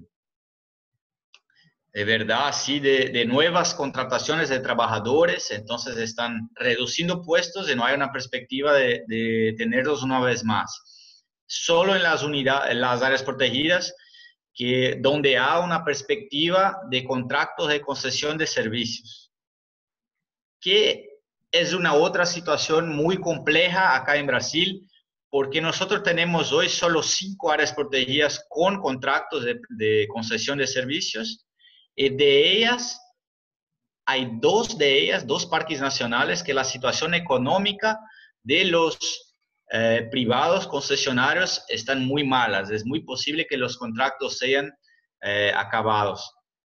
de verdad, así, de, de nuevas contrataciones de trabajadores. Entonces están reduciendo puestos y no hay una perspectiva de, de tenerlos una vez más. Solo en las unidades, en las áreas protegidas, que, donde hay una perspectiva de contratos de concesión de servicios, que es una otra situación muy compleja acá en Brasil, porque nosotros tenemos hoy solo cinco áreas protegidas con contratos de, de concesión de servicios, y de ellas, hay dos de ellas, dos parques nacionales, que la situación económica de los eh, privados concesionarios están muy malas. Es muy posible que los contratos sean eh, acabados.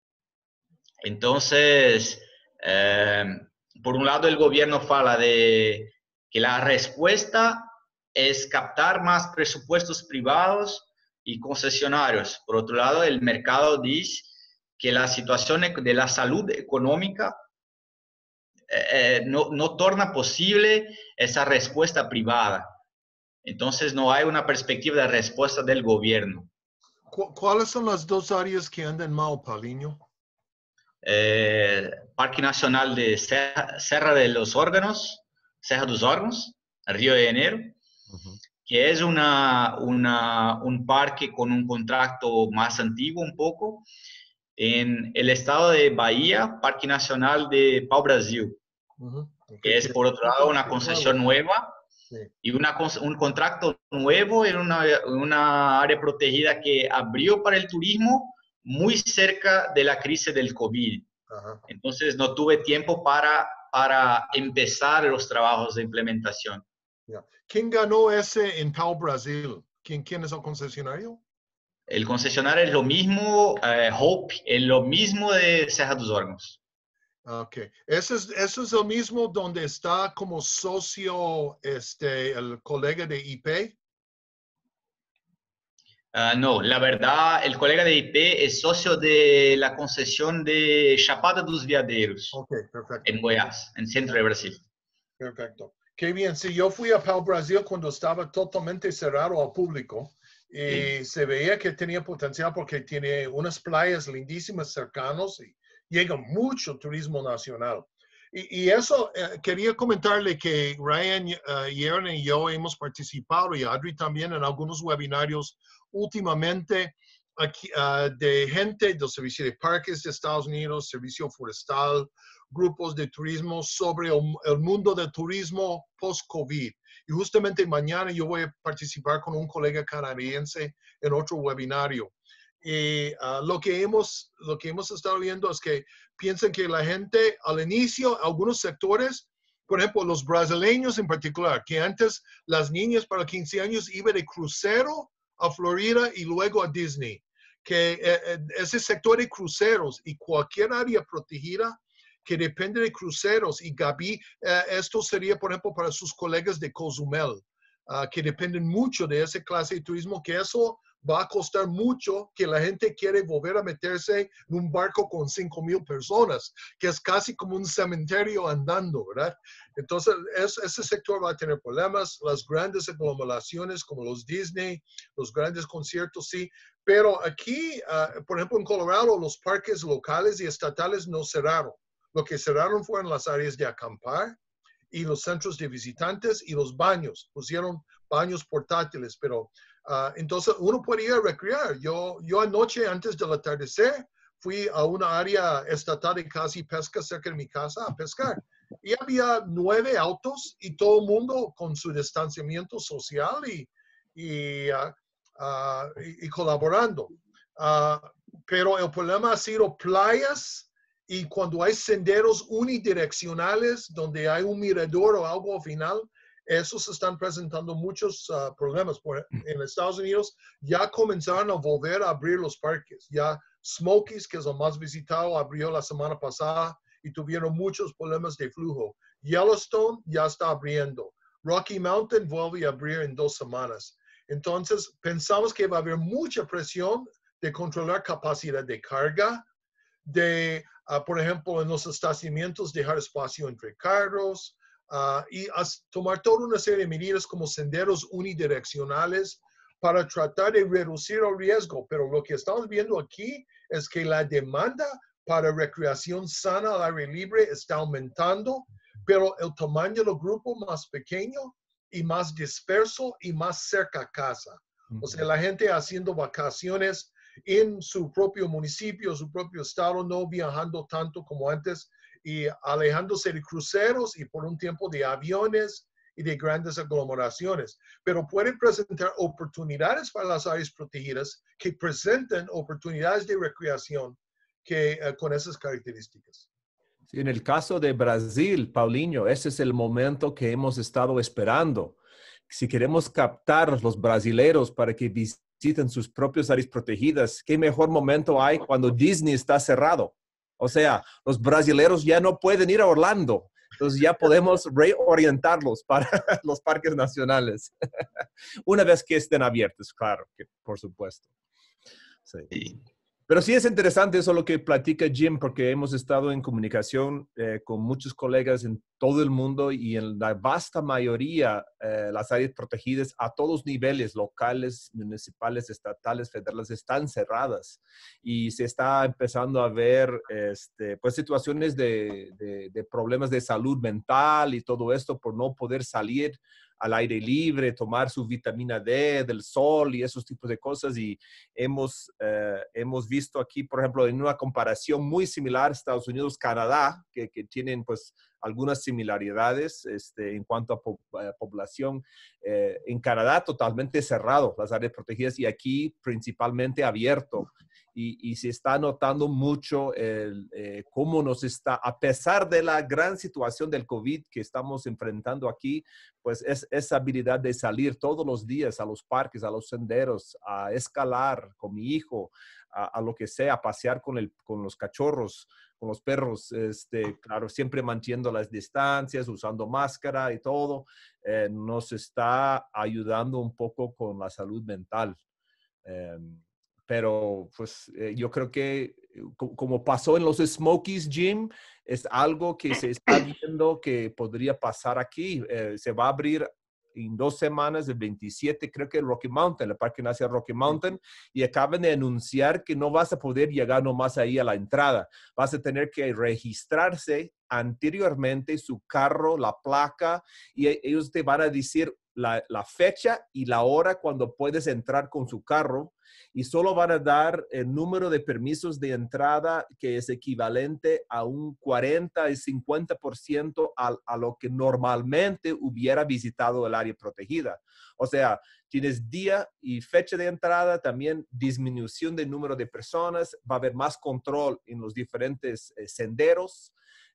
Entonces, eh, por un lado el gobierno fala de que la respuesta es captar más presupuestos privados y concesionarios. Por otro lado, el mercado dice que la situación de la salud económica eh, no, no torna posible esa respuesta privada. Entonces no hay una perspectiva de respuesta del gobierno. ¿Cuáles son las dos áreas que andan mal, Paulinho? Eh, Parque Nacional de Serra, Serra de los Órganos, Serra dos Órganos, Río de Janeiro, uh-huh. que es una, una, un parque con un contrato más antiguo un poco. En el estado de Bahía, Parque Nacional de Pau Brasil, uh-huh. okay. que es por otro lado una concesión nueva sí. y una, un contrato nuevo en una, una área protegida que abrió para el turismo muy cerca de la crisis del COVID. Uh-huh. Entonces no tuve tiempo para, para empezar los trabajos de implementación. Yeah. ¿Quién ganó ese en Pau Brasil? ¿Quién, quién es el concesionario? El concesionario es lo mismo, uh, Hope, es lo mismo de Serra dos Órganos. Ok. ¿Eso es, ¿Eso es el mismo donde está como socio este, el colega de I P? Uh, no, la verdad, el colega de I P es socio de la concesión de Chapada dos Veadeiros, okay, perfecto. En Goiás, en centro de Brasil. Perfecto. Qué bien. Sí, yo fui a Pau Brasil cuando estaba totalmente cerrado al público. Y sí. se veía que tenía potencial porque tiene unas playas lindísimas cercanos y llega mucho turismo nacional. Y, y eso, eh, quería comentarle que Ryan, uh, Yeron y yo hemos participado, y Adri también, en algunos webinarios últimamente aquí, uh, de gente del Servicio de Parques de Estados Unidos, Servicio Forestal, grupos de turismo sobre el, el mundo del turismo post-COVID. Y justamente mañana yo voy a participar con un colega canadiense en otro webinario. Y uh, lo, que hemos, lo que hemos estado viendo es que piensan que la gente al inicio, algunos sectores, por ejemplo, los brasileños en particular, que antes las niñas para quince años iban de crucero a Florida y luego a Disney. Que eh, ese sector de cruceros y cualquier área protegida que depende de cruceros, y Gaby, eh, esto sería, por ejemplo, para sus colegas de Cozumel, uh, que dependen mucho de esa clase de turismo, que eso va a costar mucho, que la gente quiere volver a meterse en un barco con cinco mil personas, que es casi como un cementerio andando, ¿verdad? Entonces, es, ese sector va a tener problemas. Las grandes aglomeraciones como los Disney, los grandes conciertos, sí. Pero aquí, uh, por ejemplo, en Colorado, los parques locales y estatales no cerraron. Lo que cerraron fueron las áreas de acampar y los centros de visitantes y los baños. Pusieron baños portátiles, pero uh, entonces uno puede ir a recrear. Yo, yo anoche, antes del atardecer, fui a una área estatal de caza y pesca cerca de mi casa a pescar. Y había nueve autos y todo el mundo con su distanciamiento social y, y, uh, uh, y, y colaborando. Uh, pero el problema ha sido playas. Y cuando hay senderos unidireccionales donde hay un mirador o algo al final, esos están presentando muchos uh, problemas. Por, en Estados Unidos ya comenzaron a volver a abrir los parques. Ya Smokies, que es el más visitado, abrió la semana pasada y tuvieron muchos problemas de flujo. Yellowstone ya está abriendo. Rocky Mountain vuelve a abrir en dos semanas. Entonces, pensamos que va a haber mucha presión de controlar capacidad de carga, de, uh, por ejemplo, en los estacionamientos dejar espacio entre carros, uh, y as, tomar toda una serie de medidas como senderos unidireccionales para tratar de reducir el riesgo. Pero lo que estamos viendo aquí es que la demanda para recreación sana al aire libre está aumentando, pero el tamaño del grupo más pequeño y más disperso y más cerca a casa. O sea, la gente haciendo vacaciones en su propio municipio, su propio estado, no viajando tanto como antes y alejándose de cruceros y por un tiempo de aviones y de grandes aglomeraciones. Pero pueden presentar oportunidades para las áreas protegidas que presenten oportunidades de recreación que, uh, con esas características. Sí, en el caso de Brasil, Paulinho, ese es el momento que hemos estado esperando. Si queremos captar a los brasileros para que visiten sus propias áreas protegidas, ¿qué mejor momento hay cuando Disney está cerrado? O sea, los brasileros ya no pueden ir a Orlando. Entonces ya podemos reorientarlos para los parques nacionales. Una vez que estén abiertos, claro, que por supuesto. Sí. Sí. Pero sí es interesante eso lo que platica Jim, porque hemos estado en comunicación eh, con muchos colegas en todo el mundo y en la vasta mayoría eh, las áreas protegidas a todos niveles, locales, municipales, estatales, federales, están cerradas. Y se está empezando a ver este, pues, situaciones de, de, de problemas de salud mental y todo esto por no poder salir al aire libre, tomar su vitamina D del sol y esos tipos de cosas. Y hemos, eh, hemos visto aquí, por ejemplo, en una comparación muy similar, Estados Unidos, Canadá, que, que tienen pues algunas similaridades este, en cuanto a, po a población. Eh, en Canadá totalmente cerrado las áreas protegidas y aquí principalmente abierto. Y, y se está notando mucho el, eh, cómo nos está, a pesar de la gran situación del COVID que estamos enfrentando aquí, pues es esa habilidad de salir todos los días a los parques, a los senderos, a escalar con mi hijo, a, a lo que sea, a pasear con, el, con los cachorros, con los perros, este, claro, siempre manteniendo las distancias, usando máscara y todo, eh, nos está ayudando un poco con la salud mental. Eh, Pero pues eh, yo creo que como pasó en los Smokies, Jim, es algo que se está viendo que podría pasar aquí. Eh, se va a abrir en dos semanas, el veintisiete, creo que Rocky Mountain, el Parque Nacional Rocky Mountain, y acaban de anunciar que no vas a poder llegar nomás ahí a la entrada. Vas a tener que registrarse anteriormente su carro, la placa, y ellos te van a decir la, la fecha y la hora cuando puedes entrar con su carro. Y solo van a dar el número de permisos de entrada que es equivalente a un cuarenta y cincuenta por ciento a, a lo que normalmente hubiera visitado el área protegida. O sea, tienes día y fecha de entrada, también disminución del número de personas, va a haber más control en los diferentes eh, senderos.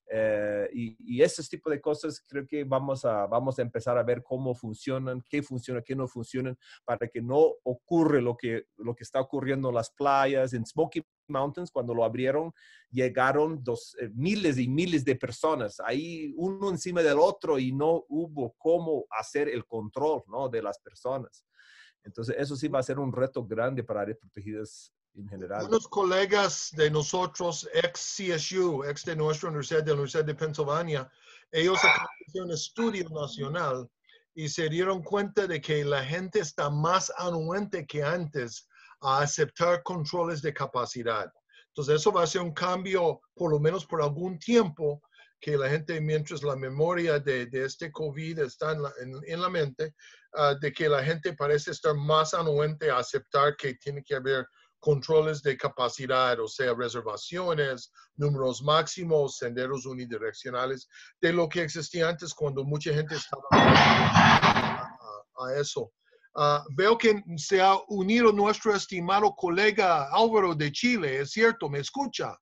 Eh, y, y ese tipo de cosas creo que vamos a, vamos a empezar a ver cómo funcionan, qué funciona, qué no funcionan, para que no ocurra lo que, lo que está ocurriendo en las playas. En Smoky Mountains, cuando lo abrieron, llegaron dos, eh, miles y miles de personas, ahí uno encima del otro, y no hubo cómo hacer el control, ¿no?, de las personas. Entonces, eso sí va a ser un reto grande para áreas protegidas en general. Unos colegas de nosotros, ex C S U, ex de nuestra universidad, de la Universidad de Pennsylvania, ellos acaban de hacer un estudio nacional y se dieron cuenta de que la gente está más anuente que antes a aceptar controles de capacidad. Entonces, eso va a ser un cambio, por lo menos por algún tiempo, que la gente, mientras la memoria de, de este COVID está en la, en, en la mente, uh, de que la gente parece estar más anuente a aceptar que tiene que haber controles de capacidad, o sea, reservaciones, números máximos, senderos unidireccionales, de lo que existía antes cuando mucha gente estaba a, a, a eso. Uh, veo que se ha unido nuestro estimado colega Álvaro de Chile, ¿es cierto? ¿Me escucha?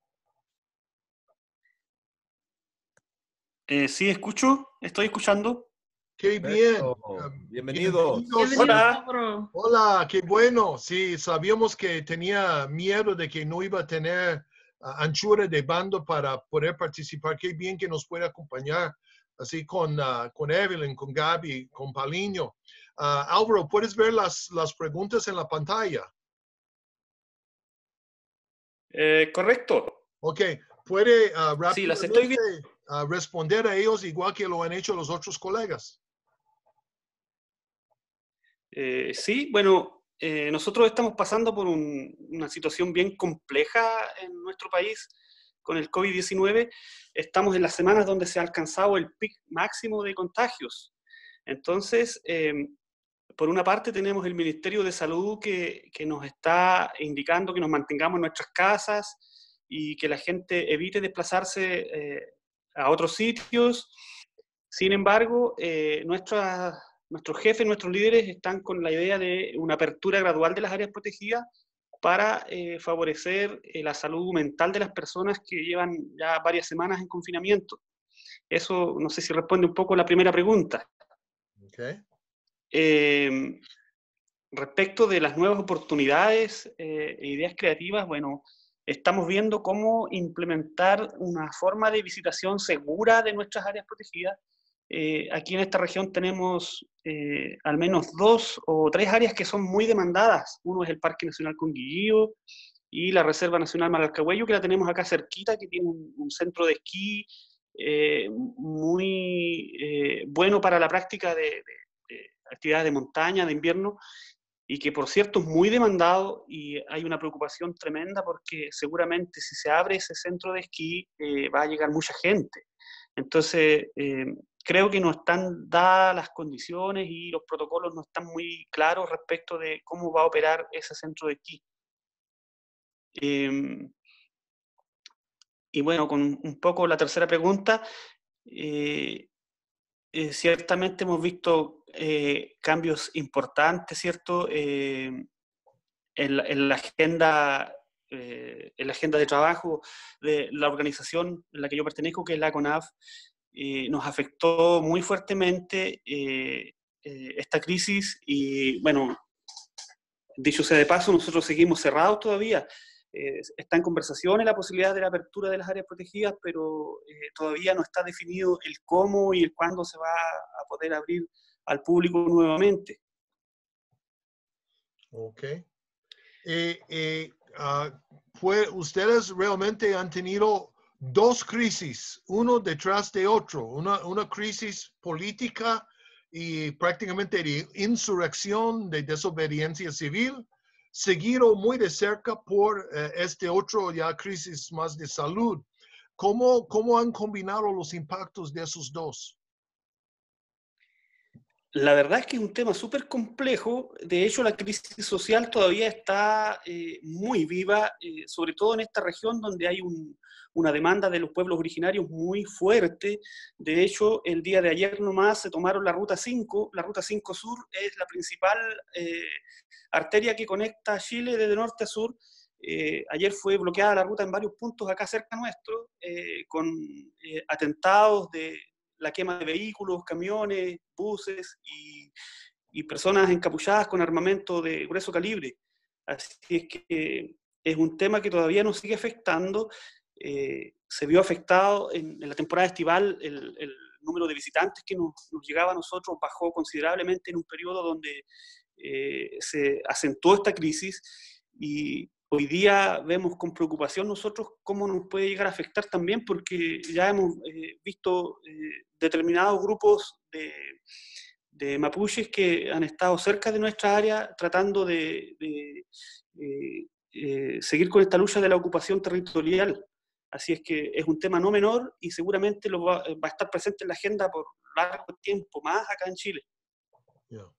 Eh, sí, escucho, estoy escuchando. Qué bien. Oh, bienvenido. Bienvenido, Hola. Álvaro. Hola, qué bueno. Sí, sabíamos que tenía miedo de que no iba a tener uh, anchura de banda para poder participar. Qué bien que nos puede acompañar, así con, uh, con Evelyn, con Gaby, con Paulinho. Uh, Álvaro, ¿puedes ver las, las preguntas en la pantalla? Eh, correcto. Ok, ¿puede uh, Sí, las estoy rápidamente uh, responder a ellos igual que lo han hecho los otros colegas? Eh, sí, bueno, eh, nosotros estamos pasando por un, una situación bien compleja en nuestro país con el COVID diecinueve. Estamos en las semanas donde se ha alcanzado el pic máximo de contagios. Entonces, eh, por una parte tenemos el Ministerio de Salud que, que nos está indicando que nos mantengamos en nuestras casas y que la gente evite desplazarse eh, a otros sitios. Sin embargo, eh, nuestras, nuestros jefes, nuestros líderes están con la idea de una apertura gradual de las áreas protegidas para eh, favorecer eh, la salud mental de las personas que llevan ya varias semanas en confinamiento. Eso no sé si responde un poco a la primera pregunta. Okay. Eh, respecto de las nuevas oportunidades eh, e ideas creativas, bueno, estamos viendo cómo implementar una forma de visitación segura de nuestras áreas protegidas. Eh, aquí en esta región tenemos eh, al menos dos o tres áreas que son muy demandadas. Uno es el Parque Nacional Conguillío y la Reserva Nacional Malarcahuello, que la tenemos acá cerquita, que tiene un, un centro de esquí eh, muy eh, bueno para la práctica de, de, de actividades de montaña, de invierno, y que por cierto es muy demandado y hay una preocupación tremenda porque seguramente si se abre ese centro de esquí eh, va a llegar mucha gente. Entonces, eh, creo que no están dadas las condiciones y los protocolos no están muy claros respecto de cómo va a operar ese centro de esquí. Eh, y bueno, con un poco la tercera pregunta, eh, eh, ciertamente hemos visto eh, cambios importantes, ¿cierto? Eh, en, la, en la agenda eh, en la agenda de trabajo de la organización en la que yo pertenezco, que es la CONAF, eh, nos afectó muy fuertemente eh, eh, esta crisis y, bueno, dicho sea de paso, nosotros seguimos cerrados todavía. Eh, está en conversaciones la posibilidad de la apertura de las áreas protegidas, pero eh, todavía no está definido el cómo y el cuándo se va a poder abrir al público nuevamente. Ok. Eh, eh, uh, fue, ustedes realmente han tenido dos crisis, uno detrás de otro, una, una crisis política y prácticamente de insurrección, de desobediencia civil, seguido muy de cerca por eh, este otro ya crisis más de salud. ¿Cómo, cómo han combinado los impactos de esos dos? La verdad es que es un tema súper complejo. De hecho, la crisis social todavía está eh, muy viva, eh, sobre todo en esta región donde hay un, una demanda de los pueblos originarios muy fuerte. De hecho, el día de ayer nomás se tomaron la Ruta cinco. La Ruta cinco Sur es la principal eh, arteria que conecta Chile desde norte a sur. Eh, ayer fue bloqueada la ruta en varios puntos acá cerca nuestro, eh, con eh, atentados de la quema de vehículos, camiones, buses y, y personas encapuchadas con armamento de grueso calibre. Así es que es un tema que todavía nos sigue afectando. Eh, se vio afectado en, en la temporada estival, el, el número de visitantes que nos, nos llegaba a nosotros bajó considerablemente en un periodo donde eh, se acentuó esta crisis, y hoy día vemos con preocupación nosotros cómo nos puede llegar a afectar también, porque ya hemos eh, visto eh, determinados grupos de, de mapuches que han estado cerca de nuestra área tratando de, de eh, eh, seguir con esta lucha de la ocupación territorial. Así es que es un tema no menor y seguramente lo va, va a estar presente en la agenda por largo tiempo más acá en Chile. Yeah.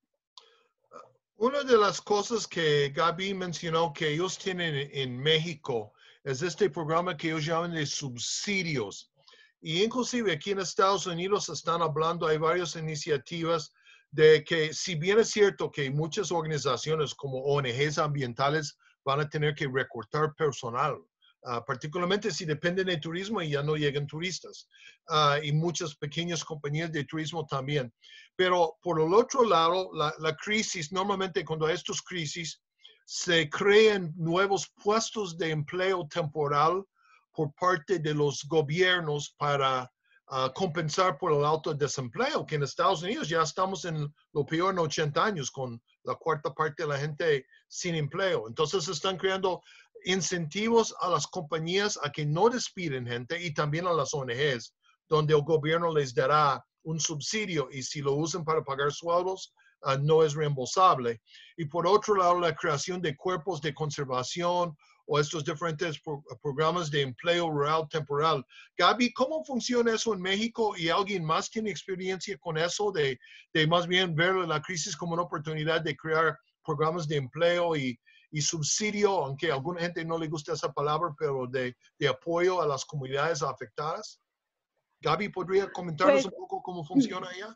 Una de las cosas que Gaby mencionó que ellos tienen en México es este programa que ellos llaman de subsidios. Y inclusive aquí en Estados Unidos están hablando, hay varias iniciativas de que, si bien es cierto que muchas organizaciones como O N Ges ambientales van a tener que recortar personal, uh, particularmente si dependen de turismo y ya no llegan turistas, uh, y muchas pequeñas compañías de turismo también. Pero por el otro lado, la, la crisis, normalmente cuando hay estas crisis, se crean nuevos puestos de empleo temporal por parte de los gobiernos para uh, compensar por el alto desempleo, que en Estados Unidos ya estamos en lo peor en ochenta años, con la cuarta parte de la gente sin empleo. Entonces están creando incentivos a las compañías a que no despiden gente y también a las O N Ges, donde el gobierno les dará un subsidio y si lo usan para pagar sueldos, uh, no es reembolsable. Y por otro lado, la creación de cuerpos de conservación o estos diferentes pro programas de empleo rural temporal. Gaby, ¿cómo funciona eso en México? ¿Y alguien más tiene experiencia con eso de, de más bien ver la crisis como una oportunidad de crear programas de empleo y, y subsidio, aunque a alguna gente no le gusta esa palabra, pero de, de apoyo a las comunidades afectadas? Gaby, ¿podría comentarnos Pues, un poco cómo funciona allá?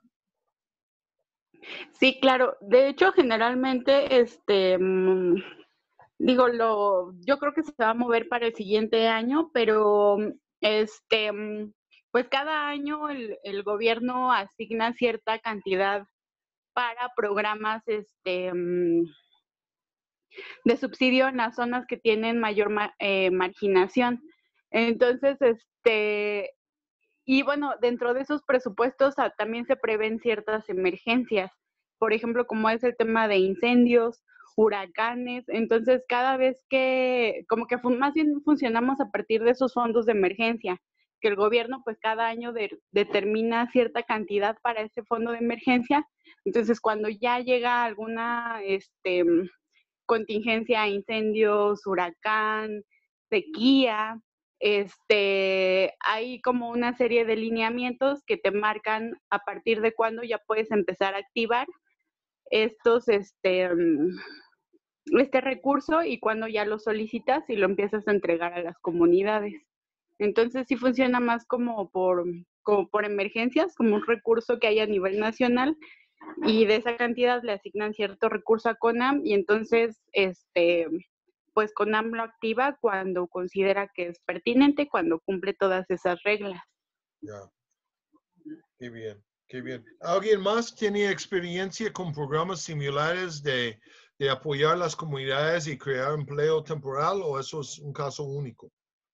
sí, claro. De hecho, generalmente, este, mm, digo, lo, yo creo que se va a mover para el siguiente año, pero este, mm, pues cada año el, el gobierno asigna cierta cantidad para programas este, mm, de subsidio en las zonas que tienen mayor ma- eh, marginación. Entonces, este, y bueno, dentro de esos presupuestos ah, también se prevén ciertas emergencias, por ejemplo, como es el tema de incendios, huracanes. Entonces, cada vez que, como que fun- más bien funcionamos a partir de esos fondos de emergencia, que el gobierno pues cada año de- determina cierta cantidad para ese fondo de emergencia. Entonces, cuando ya llega alguna este, contingencia, incendios, huracán, sequía, este, hay como una serie de lineamientos que te marcan a partir de cuándo ya puedes empezar a activar estos, este, este recurso y cuándo ya lo solicitas y lo empiezas a entregar a las comunidades. Entonces sí funciona más como por, como por emergencias, como un recurso que hay a nivel nacional y de esa cantidad le asignan cierto recurso a CONAM y entonces este pues CONAM lo activa cuando considera que es pertinente, cuando cumple todas esas reglas. Ya, qué bien, qué bien. ¿Alguien más tiene experiencia con programas similares de, de apoyar las comunidades y crear empleo temporal o eso es un caso único?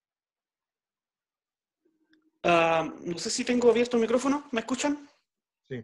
Uh, no sé si tengo abierto el micrófono, ¿me escuchan? Sí.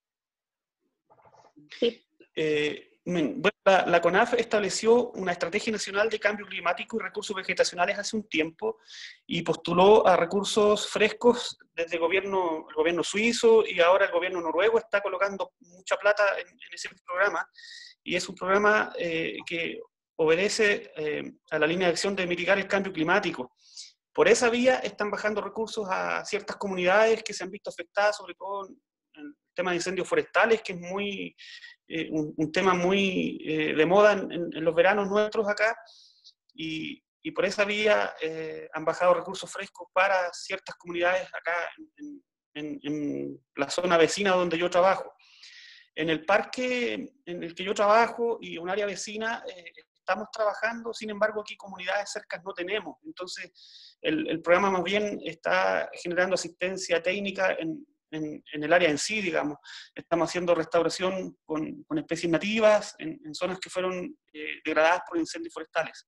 Sí. Eh, bueno, la, la CONAF estableció una estrategia nacional de cambio climático y recursos vegetacionales hace un tiempo y postuló a recursos frescos desde el gobierno, el gobierno suizo y ahora el gobierno noruego está colocando mucha plata en, en ese programa y es un programa eh, que obedece eh, a la línea de acción de mitigar el cambio climático. Por esa vía están bajando recursos a ciertas comunidades que se han visto afectadas, sobre todo en el tema de incendios forestales, que es muy, eh, un, un tema muy eh, de moda en, en los veranos nuestros acá, y, y por esa vía eh, han bajado recursos frescos para ciertas comunidades acá en, en, en la zona vecina donde yo trabajo. En el parque en el que yo trabajo y un área vecina, eh, estamos trabajando, sin embargo aquí comunidades cercas no tenemos, entonces el, el programa más bien está generando asistencia técnica en, en, en el área en sí, digamos. Estamos haciendo restauración con, con especies nativas en, en zonas que fueron eh, degradadas por incendios forestales.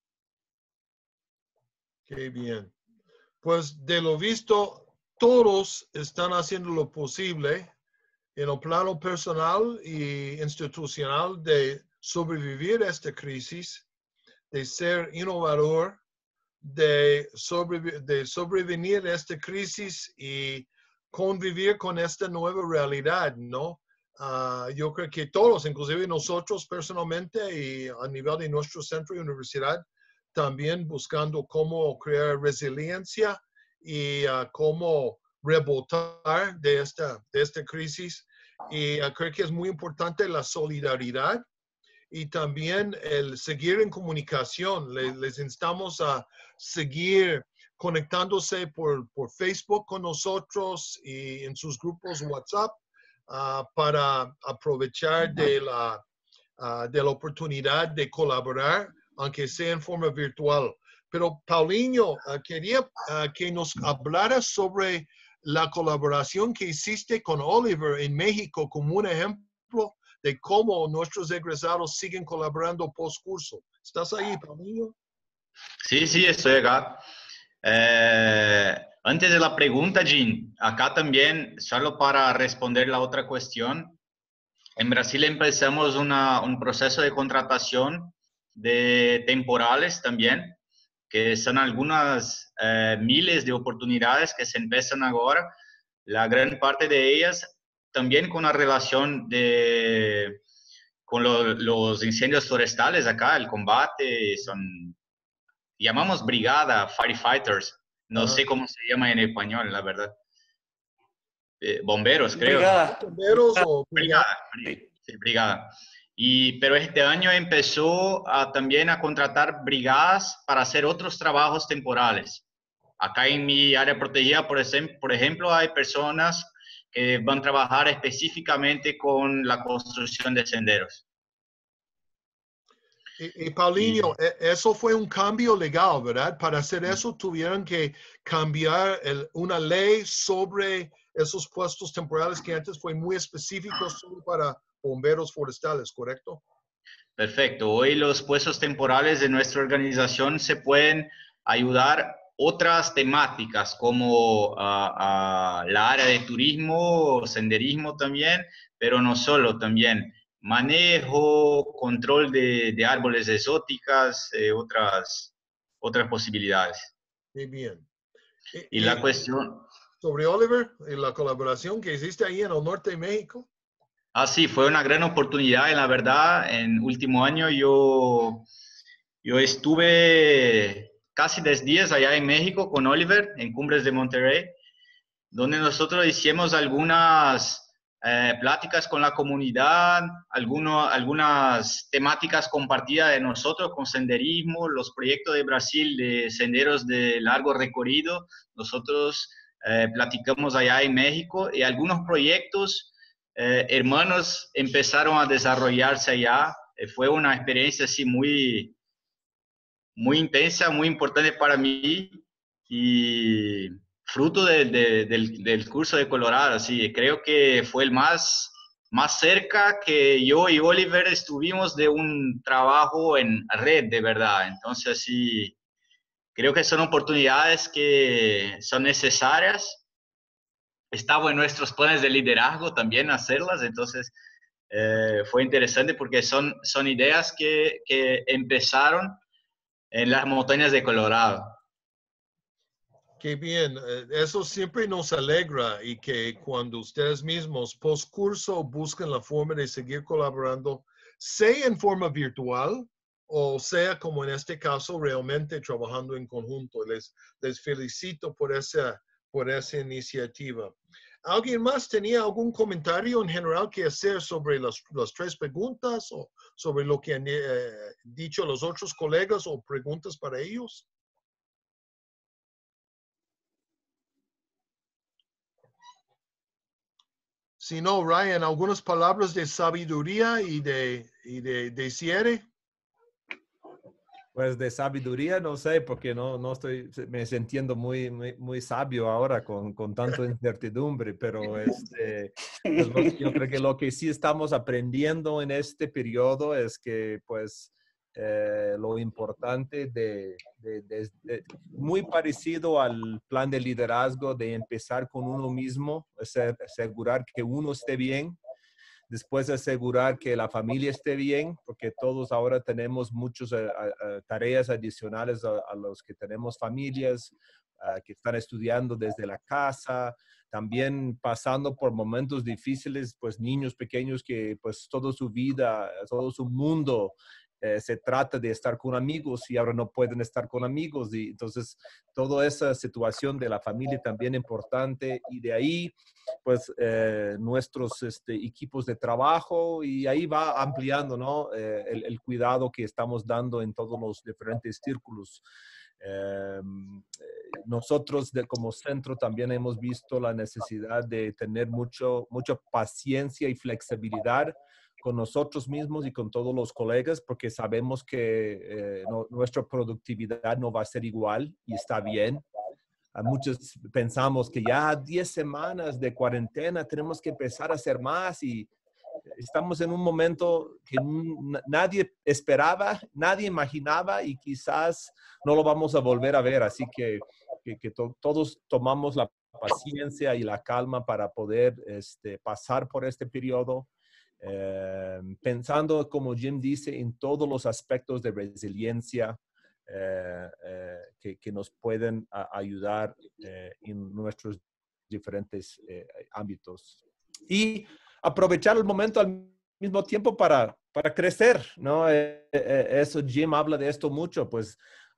Qué bien. Pues de lo visto, todos están haciendo lo posible en el plano personal e institucional de sobrevivir a esta crisis, de ser innovador, de, sobrevi de sobrevenir a esta crisis y convivir con esta nueva realidad, ¿no? Uh, yo creo que todos, inclusive nosotros personalmente y a nivel de nuestro centro y universidad, también buscando cómo crear resiliencia y uh, cómo rebotar de esta, de esta crisis. Y uh, creo que es muy importante la solidaridad y también el seguir en comunicación. Les, les instamos a seguir conectándose por, por Facebook con nosotros y en sus grupos WhatsApp uh, para aprovechar de la, uh, de la oportunidad de colaborar, aunque sea en forma virtual. Pero Paulinho, uh, quería uh, que nos hablara sobre la colaboración que hiciste con Oliver en México como un ejemplo de cómo nuestros egresados siguen colaborando post-curso. ¿Estás ahí, Paulinho? Sí, sí, estoy acá. Eh, antes de la pregunta, Jean, acá también, solo para responder la otra cuestión, en Brasil empezamos una, un proceso de contratación de temporales también, que son algunas eh, miles de oportunidades que se empiezan ahora. La gran parte de ellas también con la relación de, con lo, los incendios forestales acá, el combate, son, llamamos brigada, firefighters, no Ajá. sé cómo se llama en español, la verdad. Eh, bomberos, creo. Brigada. Bomberos o brigada. Brigada, sí, brigada. Y, pero este año empezó a, también a contratar brigadas para hacer otros trabajos temporales. Acá en mi área protegida, por ejemplo, por ejemplo, hay personas que van a trabajar específicamente con la construcción de senderos. Y, y Paulinho, y, eso fue un cambio legal, ¿verdad? Para hacer eso tuvieron que cambiar el, una ley sobre esos puestos temporales que antes fue muy específico solo para bomberos forestales, ¿correcto? Perfecto. Hoy los puestos temporales de nuestra organización se pueden ayudar otras temáticas como uh, uh, la área de turismo, senderismo también, pero no solo, también manejo, control de, de árboles exóticas, eh, otras, otras posibilidades. Muy bien. Y, y la cuestión... Sobre Oliver y la colaboración que hiciste ahí en el norte de México. Ah, sí, fue una gran oportunidad, y la verdad, en último año yo, yo estuve casi diez días allá en México con Oliver, en Cumbres de Monterrey, donde nosotros hicimos algunas eh, pláticas con la comunidad, alguno, algunas temáticas compartidas de nosotros con senderismo, los proyectos de Brasil de senderos de largo recorrido, nosotros eh, platicamos allá en México, y algunos proyectos eh, hermanos empezaron a desarrollarse allá. Eh, fue una experiencia así muy, muy intensa, muy importante para mí, y fruto de, de, del, del curso de Colorado, sí, creo que fue el más, más cerca que yo y Oliver estuvimos de un trabajo en red, de verdad. Entonces, sí, creo que son oportunidades que son necesarias. Estaba en nuestros planes de liderazgo también hacerlas, entonces eh, fue interesante porque son, son ideas que, que empezaron en las montañas de Colorado. Qué bien, eso siempre nos alegra, y que cuando ustedes mismos post curso buscan la forma de seguir colaborando, sea en forma virtual o sea como en este caso realmente trabajando en conjunto. Les, les felicito por esa, por esa iniciativa. ¿Alguien más tenía algún comentario en general que hacer sobre las, las tres preguntas o sobre lo que han eh, dicho los otros colegas, o preguntas para ellos? Si no, Ryan, algunas palabras de sabiduría y de, y de, de cierre. Pues de sabiduría no sé, porque no, no estoy me sintiendo muy, muy, muy sabio ahora con, con tanta incertidumbre, pero este, pues lo, yo creo que lo que sí estamos aprendiendo en este periodo es que pues eh, lo importante de, de, de, de, muy parecido al plan de liderazgo, de empezar con uno mismo, asegurar que uno esté bien. Después asegurar que la familia esté bien, porque todos ahora tenemos muchas uh, uh, tareas adicionales a, a los que tenemos familias, uh, que están estudiando desde la casa, también pasando por momentos difíciles, pues niños pequeños que pues toda su vida, todo su mundo eh, se trata de estar con amigos y ahora no pueden estar con amigos. Y entonces toda esa situación de la familia también importante, y de ahí pues eh, nuestros este, equipos de trabajo, y ahí va ampliando, ¿no? Eh, el, el cuidado que estamos dando en todos los diferentes círculos. Eh, nosotros de, como centro también hemos visto la necesidad de tener mucho, mucha paciencia y flexibilidad con nosotros mismos y con todos los colegas, porque sabemos que eh, no, nuestra productividad no va a ser igual, y está bien. A muchos pensamos que ya diez semanas de cuarentena tenemos que empezar a hacer más, y estamos en un momento que nadie esperaba, nadie imaginaba, y quizás no lo vamos a volver a ver. Así que, que, que to, todos tomamos la paciencia y la calma para poder este, pasar por este periodo. eh, pensando, como Jim dice, en todos los aspectos de resiliencia eh, eh, que, que nos pueden a, ayudar eh, en nuestros diferentes eh, ámbitos. Y aprovechar el momento al mismo tiempo para, para crecer, ¿no? Eh, eh, eso, Jim habla de esto mucho, pues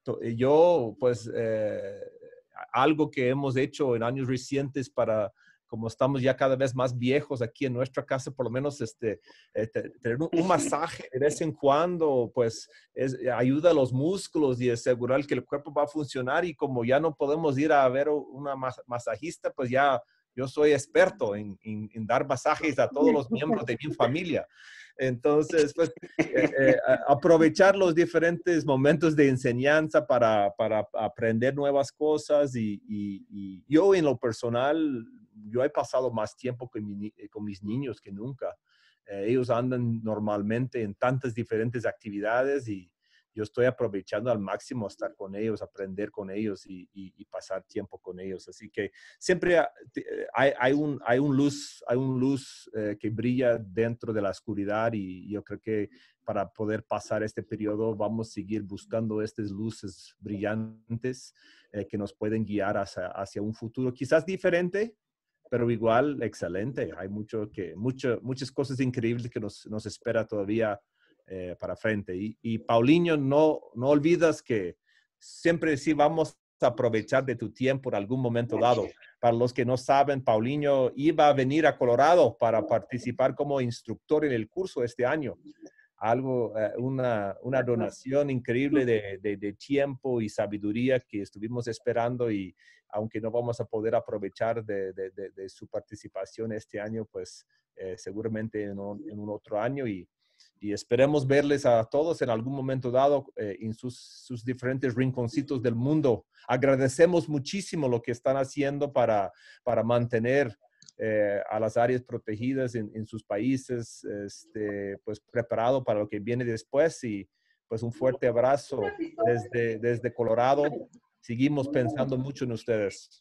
yo, pues, eh, algo que hemos hecho en años recientes para, como estamos ya cada vez más viejos aquí en nuestra casa, por lo menos este, eh, tener un, un masaje de vez en cuando, pues es, ayuda a los músculos y asegurar que el cuerpo va a funcionar. Y como ya no podemos ir a ver una mas masajista, pues ya yo soy experto en, en, en dar masajes a todos los miembros de mi familia. Entonces, pues, eh, eh, aprovechar los diferentes momentos de enseñanza para, para aprender nuevas cosas. Y, y, y yo en lo personal, yo he pasado más tiempo con, mi, con mis niños que nunca. Eh, ellos andan normalmente en tantas diferentes actividades y yo estoy aprovechando al máximo estar con ellos, aprender con ellos y, y, y pasar tiempo con ellos. Así que siempre hay, hay, un, hay un luz, hay un luz eh, que brilla dentro de la oscuridad, y yo creo que para poder pasar este periodo vamos a seguir buscando estas luces brillantes eh, que nos pueden guiar hacia, hacia un futuro quizás diferente, pero igual excelente. Hay mucho que, mucho, muchas cosas increíbles que nos, nos espera todavía eh, para frente. Y, y Paulinho, no, no olvidas que siempre sí vamos a aprovechar de tu tiempo en algún momento dado. Para los que no saben, Paulinho iba a venir a Colorado para participar como instructor en el curso este año. Algo, eh, una, una donación increíble de, de, de tiempo y sabiduría que estuvimos esperando, y aunque no vamos a poder aprovechar de, de, de, de su participación este año, pues eh, seguramente en un, en un otro año. Y, y esperemos verles a todos en algún momento dado eh, en sus, sus diferentes rinconcitos del mundo. Agradecemos muchísimo lo que están haciendo para, para mantener eh, a las áreas protegidas en, en sus países, este, pues preparado para lo que viene después. Y pues un fuerte abrazo desde, desde Colorado. Seguimos pensando mucho en ustedes.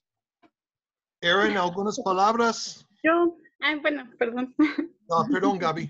Erin, ¿algunas palabras? Yo, ay, bueno, perdón. No, perdón, Gaby.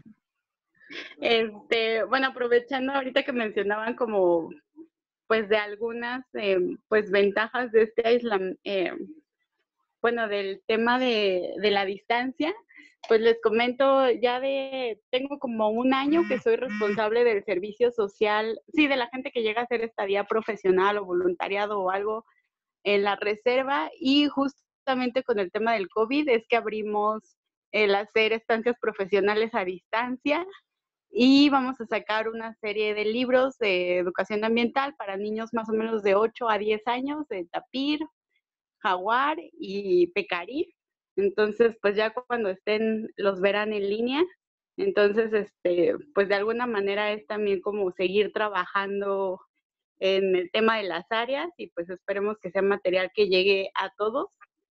Este, bueno, aprovechando ahorita que mencionaban como, pues, de algunas, eh, pues, ventajas de este aislamiento, eh, bueno, del tema de, de la distancia, pues les comento, ya de, tengo como un año que soy responsable del servicio social, sí, de la gente que llega a hacer estadía profesional o voluntariado o algo en la reserva, y justamente con el tema del COVID es que abrimos el hacer estancias profesionales a distancia, y vamos a sacar una serie de libros de educación ambiental para niños más o menos de ocho a diez años, de Tapir, Jaguar y Pecarí. Entonces, pues ya cuando estén, los verán en línea. Entonces, este, pues de alguna manera es también como seguir trabajando en el tema de las áreas, y pues esperemos que sea material que llegue a todos.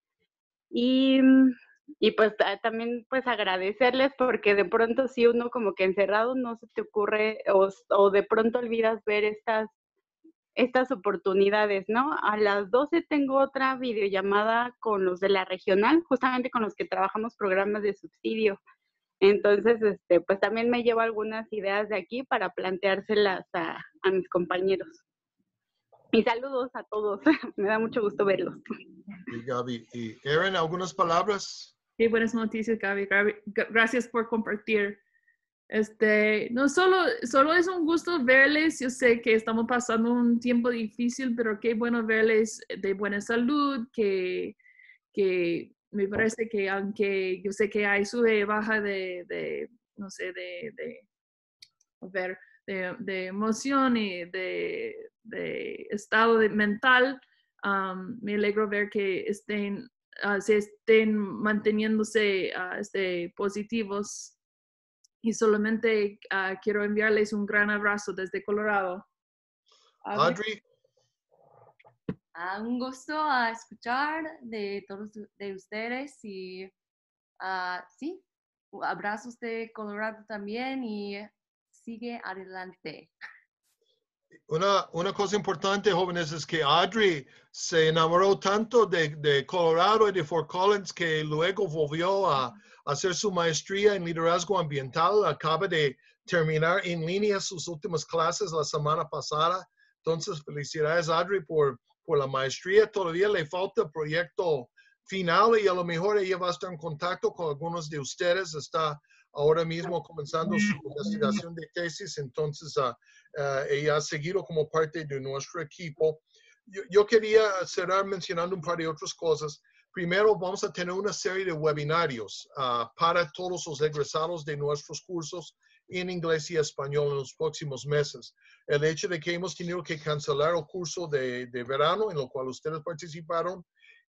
Y, y pues también pues agradecerles, porque de pronto si uno como que encerrado no se te ocurre, o, o de pronto olvidas ver estas estas oportunidades, ¿no? A las doce tengo otra videollamada con los de la regional, justamente con los que trabajamos programas de subsidio. Entonces, este, pues también me llevo algunas ideas de aquí para planteárselas a, a mis compañeros. Y saludos a todos, me da mucho gusto verlos. Y Gaby, y Erin, ¿algunas palabras? Qué buenas noticias, Gaby. Gaby. Gracias por compartir. Este, no solo, solo es un gusto verles. Yo sé que estamos pasando un tiempo difícil, pero qué bueno verles de buena salud, que, que me parece que aunque yo sé que hay sube y baja de, de no sé, de, de, ver, de, de emoción y de, de estado de mental, um, me alegro ver que estén, uh, se estén manteniéndose uh, este, positivos. Y solamente uh, quiero enviarles un gran abrazo desde Colorado. Audrey. Uh, un gusto uh, escuchar de todos de ustedes, y uh, sí, abrazos de Colorado también, y sigue adelante. Una, una cosa importante, jóvenes, es que Audrey se enamoró tanto de, de Colorado y de Fort Collins que luego volvió a, a hacer su maestría en liderazgo ambiental. Acaba de terminar en línea sus últimas clases la semana pasada. Entonces, felicidades, Audrey, por, por la maestría. Todavía le falta el proyecto final y a lo mejor ella va a estar en contacto con algunos de ustedes. Está ahora mismo comenzando su investigación de tesis, entonces uh, uh, ella ha seguido como parte de nuestro equipo. Yo, yo quería cerrar mencionando un par de otras cosas. Primero, vamos a tener una serie de webinarios uh, para todos los egresados de nuestros cursos en inglés y español en los próximos meses. El hecho de que hemos tenido que cancelar el curso de, de verano en el cual ustedes participaron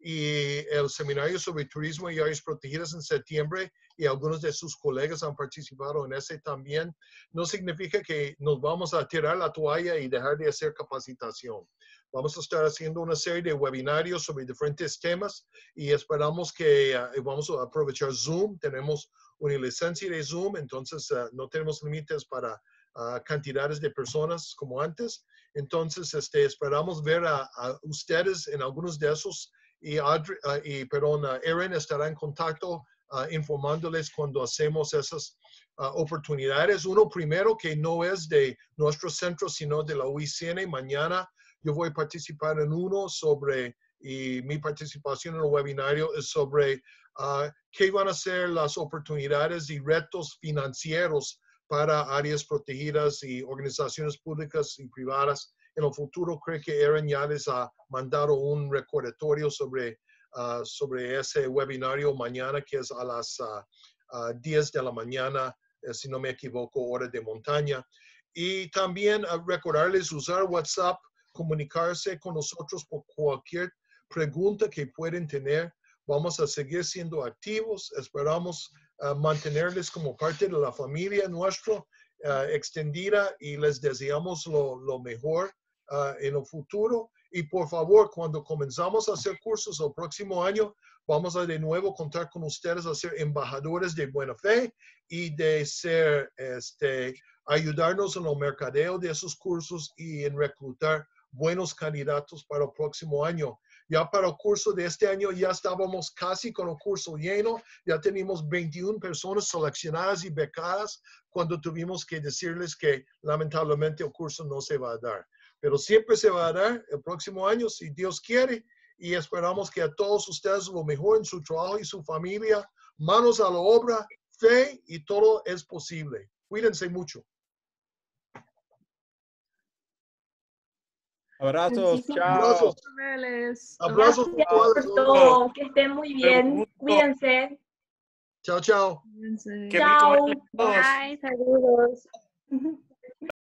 y el seminario sobre turismo y áreas protegidas en septiembre, y algunos de sus colegas han participado en ese también, no significa que nos vamos a tirar la toalla y dejar de hacer capacitación. Vamos a estar haciendo una serie de webinarios sobre diferentes temas y esperamos que uh, vamos a aprovechar Zoom. Tenemos una licencia de Zoom, entonces uh, no tenemos límites para uh, cantidades de personas como antes. Entonces este, esperamos ver a, a ustedes en algunos de esos. Y, Audrey, uh, y perdón, uh, Erin estará en contacto uh, informándoles cuando hacemos esas uh, oportunidades. Uno primero que no es de nuestro centro, sino de la U I C N. Mañana yo voy a participar en uno sobre, y mi participación en el webinario es sobre uh, qué van a ser las oportunidades y retos financieros para áreas protegidas y organizaciones públicas y privadas. En el futuro creo que Erin ya les ha mandado un recordatorio sobre, uh, sobre ese webinario mañana, que es a las uh, uh, diez de la mañana, eh, si no me equivoco, hora de montaña. Y también uh, recordarles usar WhatsApp, comunicarse con nosotros por cualquier pregunta que pueden tener. Vamos a seguir siendo activos. Esperamos uh, mantenerles como parte de la familia nuestra uh, extendida y les deseamos lo, lo mejor Uh, en el futuro. Y por favor, cuando comenzamos a hacer cursos el próximo año, vamos a de nuevo contar con ustedes a ser embajadores de buena fe y de ser, este, ayudarnos en el mercadeo de esos cursos y en reclutar buenos candidatos para el próximo año. Ya para el curso de este año ya estábamos casi con el curso lleno, ya teníamos veintiuna personas seleccionadas y becadas cuando tuvimos que decirles que lamentablemente el curso no se va a dar. Pero siempre se va a dar el próximo año, si Dios quiere, y esperamos que a todos ustedes lo mejor en su trabajo y su familia, manos a la obra, fe y todo es posible. Cuídense mucho. Abrazos, chao. Abrazos. Abrazos. Gracias por todo. Que estén muy bien. Cuídense. Chao, chao. Cuídense. Chao. Bye. Saludos.